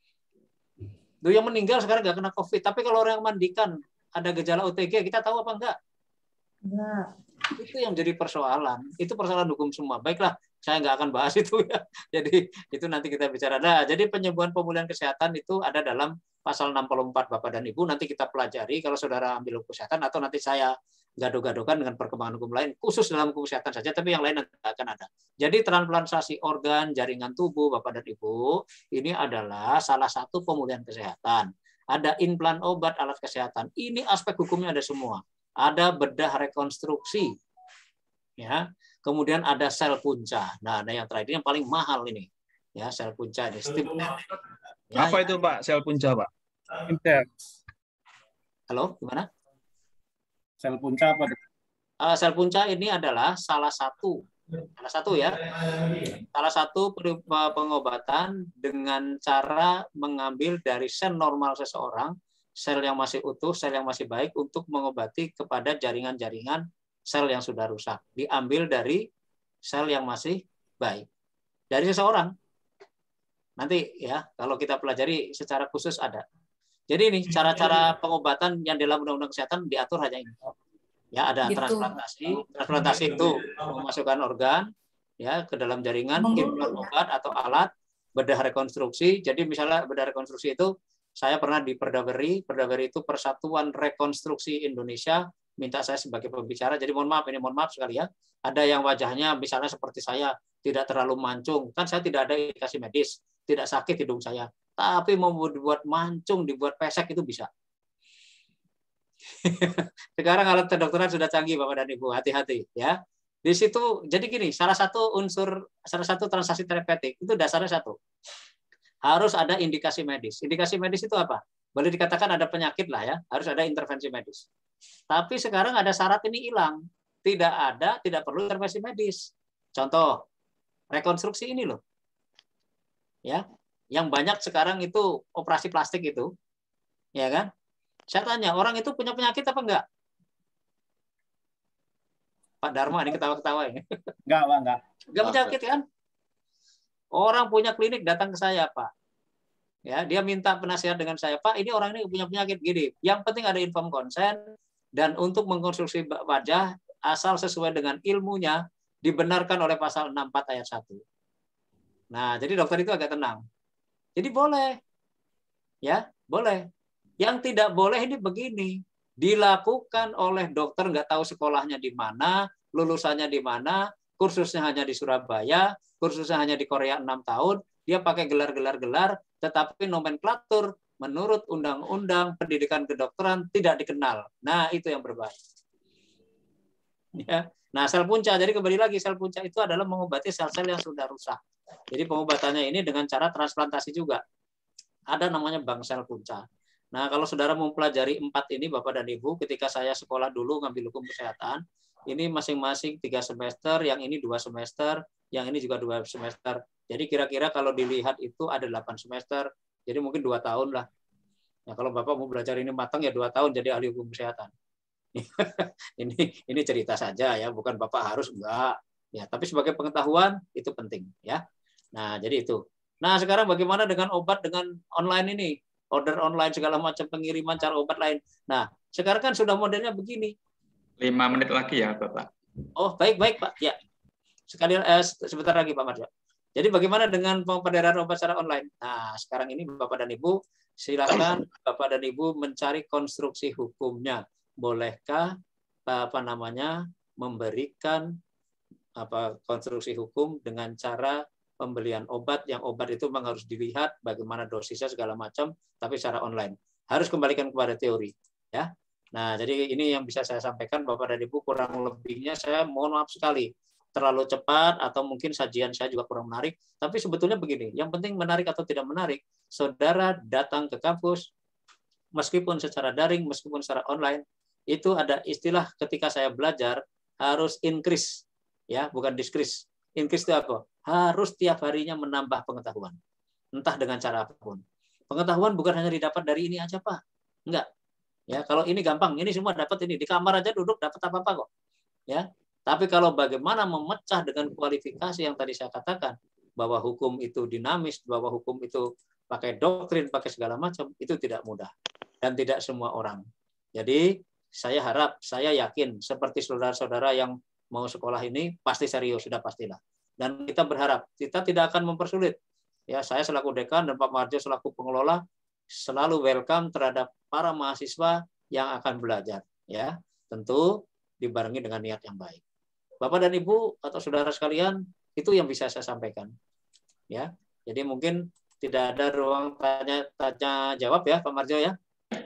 Tuh yang meninggal sekarang nggak kena COVID, tapi kalau orang yang mandikan ada gejala O T G, kita tahu apa enggak? Enggak. Itu yang jadi persoalan. Itu persoalan hukum semua. Baiklah, saya nggak akan bahas itu ya. Jadi itu nanti kita bicara. Nah, jadi penyembuhan pemulihan kesehatan itu ada dalam pasal enam puluh empat Bapak dan Ibu. Nanti kita pelajari kalau saudara ambil hukum kesehatan atau nanti saya gaduh-gaduhkan dengan perkembangan hukum lain khusus dalam hukum kesehatan saja, tapi yang lain nanti akan ada. Jadi transplantasi organ, jaringan tubuh Bapak dan Ibu ini adalah salah satu pemulihan kesehatan. Ada implan obat, alat kesehatan. Ini aspek hukumnya ada semua. Ada bedah rekonstruksi, ya. Kemudian ada sel punca. Nah, ada yang terakhir yang paling mahal ini, ya, sel punca. Ya, apa itu Pak? Sel punca Pak? Punca. Halo, gimana? Sel punca apa? Uh, sel punca ini adalah salah satu, salah satu ya, salah satu pengobatan dengan cara mengambil dari sel normal seseorang, sel yang masih utuh, sel yang masih baik untuk mengobati kepada jaringan-jaringan sel yang sudah rusak. Diambil dari sel yang masih baik. Dari seseorang. Nanti ya, kalau kita pelajari secara khusus ada. Jadi ini cara-cara pengobatan yang dalam Undang-Undang Kesehatan diatur hanya ini. Ya, ada gitu. transplantasi. Transplantasi itu memasukkan organ ya ke dalam jaringan, implan obat atau alat, bedah rekonstruksi. Jadi misalnya bedah rekonstruksi itu saya pernah di Perdaveri, Perdaveri itu Persatuan Rekonstruksi Indonesia, minta saya sebagai pembicara. Jadi mohon maaf, ini mohon maaf sekali ya. Ada yang wajahnya misalnya seperti saya, tidak terlalu mancung. Kan saya tidak ada indikasi medis, tidak sakit hidung saya. Tapi mau dibuat mancung, dibuat pesek itu bisa. Sekarang alat kedokteran sudah canggih Bapak dan Ibu, hati-hati ya. Di situ jadi gini, salah satu unsur, salah satu transaksi terapeutik itu dasarnya satu. Harus ada indikasi medis. Indikasi medis itu apa? Boleh dikatakan ada penyakit lah ya, harus ada intervensi medis. Tapi sekarang ada syarat ini hilang. Tidak ada, tidak perlu intervensi medis. Contoh, rekonstruksi ini loh. Ya, yang banyak sekarang itu operasi plastik itu. Ya kan? Saya tanya, orang itu punya penyakit apa enggak? Pak Dharma ini ketawa-ketawa ini. Enggak, Pak, enggak. Enggak penyakit kan? Orang punya klinik datang ke saya, Pak. Ya, dia minta penasihat dengan saya, Pak, ini orang ini punya penyakit gini. Yang penting ada informed consent dan untuk mengkonstruksi wajah asal sesuai dengan ilmunya dibenarkan oleh pasal enam puluh empat ayat satu. Nah, jadi dokter itu agak tenang. Jadi boleh. Ya, boleh. Yang tidak boleh ini begini, dilakukan oleh dokter nggak tahu sekolahnya di mana, lulusannya di mana, kursusnya hanya di Surabaya, kursusnya hanya di Korea enam tahun, dia pakai gelar-gelar-gelar, tetapi nomenklatur menurut Undang-Undang Pendidikan Kedokteran tidak dikenal. Nah, itu yang berbahaya. Ya. Nah, sel punca, jadi kembali lagi, sel punca itu adalah mengobati sel-sel yang sudah rusak. Jadi pengobatannya ini dengan cara transplantasi juga. Ada namanya bank sel punca. Nah, kalau saudara mempelajari empat ini, Bapak dan Ibu, ketika saya sekolah dulu ngambil hukum kesehatan, ini masing-masing tiga semester, yang ini dua semester, yang ini juga dua semester. Jadi kira-kira kalau dilihat itu ada delapan semester, jadi mungkin dua tahun lah. Nah, kalau Bapak mau belajar ini matang ya dua tahun jadi ahli hukum kesehatan. ini ini cerita saja ya, bukan Bapak harus enggak. Ya, tapi sebagai pengetahuan itu penting ya. Nah, jadi itu. Nah, sekarang bagaimana dengan obat dengan online ini? Order online segala macam pengiriman cara obat lain. Nah, sekarang kan sudah modelnya begini. Lima menit lagi ya, Bapak. Oh, baik baik Pak. Ya. Sekali eh, sebentar lagi Pak Marjo. Jadi bagaimana dengan peredaran obat secara online? Nah, sekarang ini Bapak dan Ibu, silakan Bapak dan Ibu mencari konstruksi hukumnya. Bolehkah apa namanya memberikan apa konstruksi hukum dengan cara pembelian obat yang obat itu memang harus dilihat bagaimana dosisnya segala macam, tapi secara online. Harus kembalikan kepada teori, ya. Nah, jadi ini yang bisa saya sampaikan Bapak dan Ibu, kurang lebihnya saya mohon maaf sekali. Terlalu cepat atau mungkin sajian saya juga kurang menarik, tapi sebetulnya begini, yang penting menarik atau tidak menarik, saudara datang ke kampus meskipun secara daring, meskipun secara online, itu ada istilah ketika saya belajar harus increase, ya, bukan decrease. Increase itu apa? Harus tiap harinya menambah pengetahuan, entah dengan cara apapun. Pengetahuan bukan hanya didapat dari ini aja, Pak. Enggak. Ya, kalau ini gampang, ini semua dapat ini di kamar aja duduk dapat apa-apa kok. Ya. Tapi kalau bagaimana memecah dengan kualifikasi yang tadi saya katakan, bahwa hukum itu dinamis, bahwa hukum itu pakai doktrin, pakai segala macam, itu tidak mudah. Dan tidak semua orang. Jadi, saya harap, saya yakin, seperti saudara-saudara yang mau sekolah ini, pasti serius, sudah pastilah. Dan kita berharap, kita tidak akan mempersulit. Ya, saya selaku dekan dan Pak Marjo selaku pengelola, selalu welcome terhadap para mahasiswa yang akan belajar. Ya, tentu dibarengi dengan niat yang baik. Bapak dan Ibu atau saudara sekalian, itu yang bisa saya sampaikan. Ya, jadi mungkin tidak ada ruang tanya tanya jawab ya, Pak Marjo ya.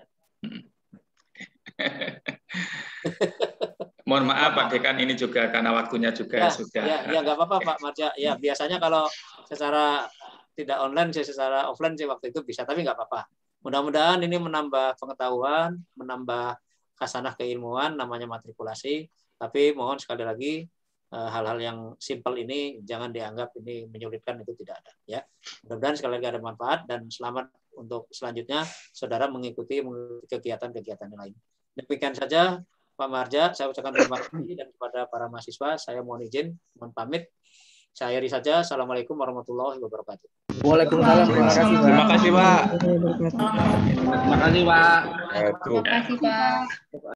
Mohon maaf Pak Dekan, ini juga karena waktunya juga ya, sudah. Ya, ya nggak apa-apa Pak Marjo. Ya, biasanya kalau secara tidak online sih, secara offline sih waktu itu bisa, tapi nggak apa-apa. Mudah-mudahan ini menambah pengetahuan, menambah khasanah keilmuan, namanya matrikulasi. Tapi mohon sekali lagi hal-hal yang simpel ini jangan dianggap ini menyulitkan, itu tidak ada. Ya, mudah-mudahan sekali lagi ada manfaat dan selamat untuk selanjutnya saudara mengikuti kegiatan-kegiatan lain. Demikian saja Pak Marja, saya ucapkan terima kasih dan kepada para mahasiswa saya mohon izin, mohon pamit. Saya akhiri saja. Assalamualaikum warahmatullahi wabarakatuh. Waalaikumsalam. Terima kasih Pak. Terima kasih Pak. Terima kasih Pak.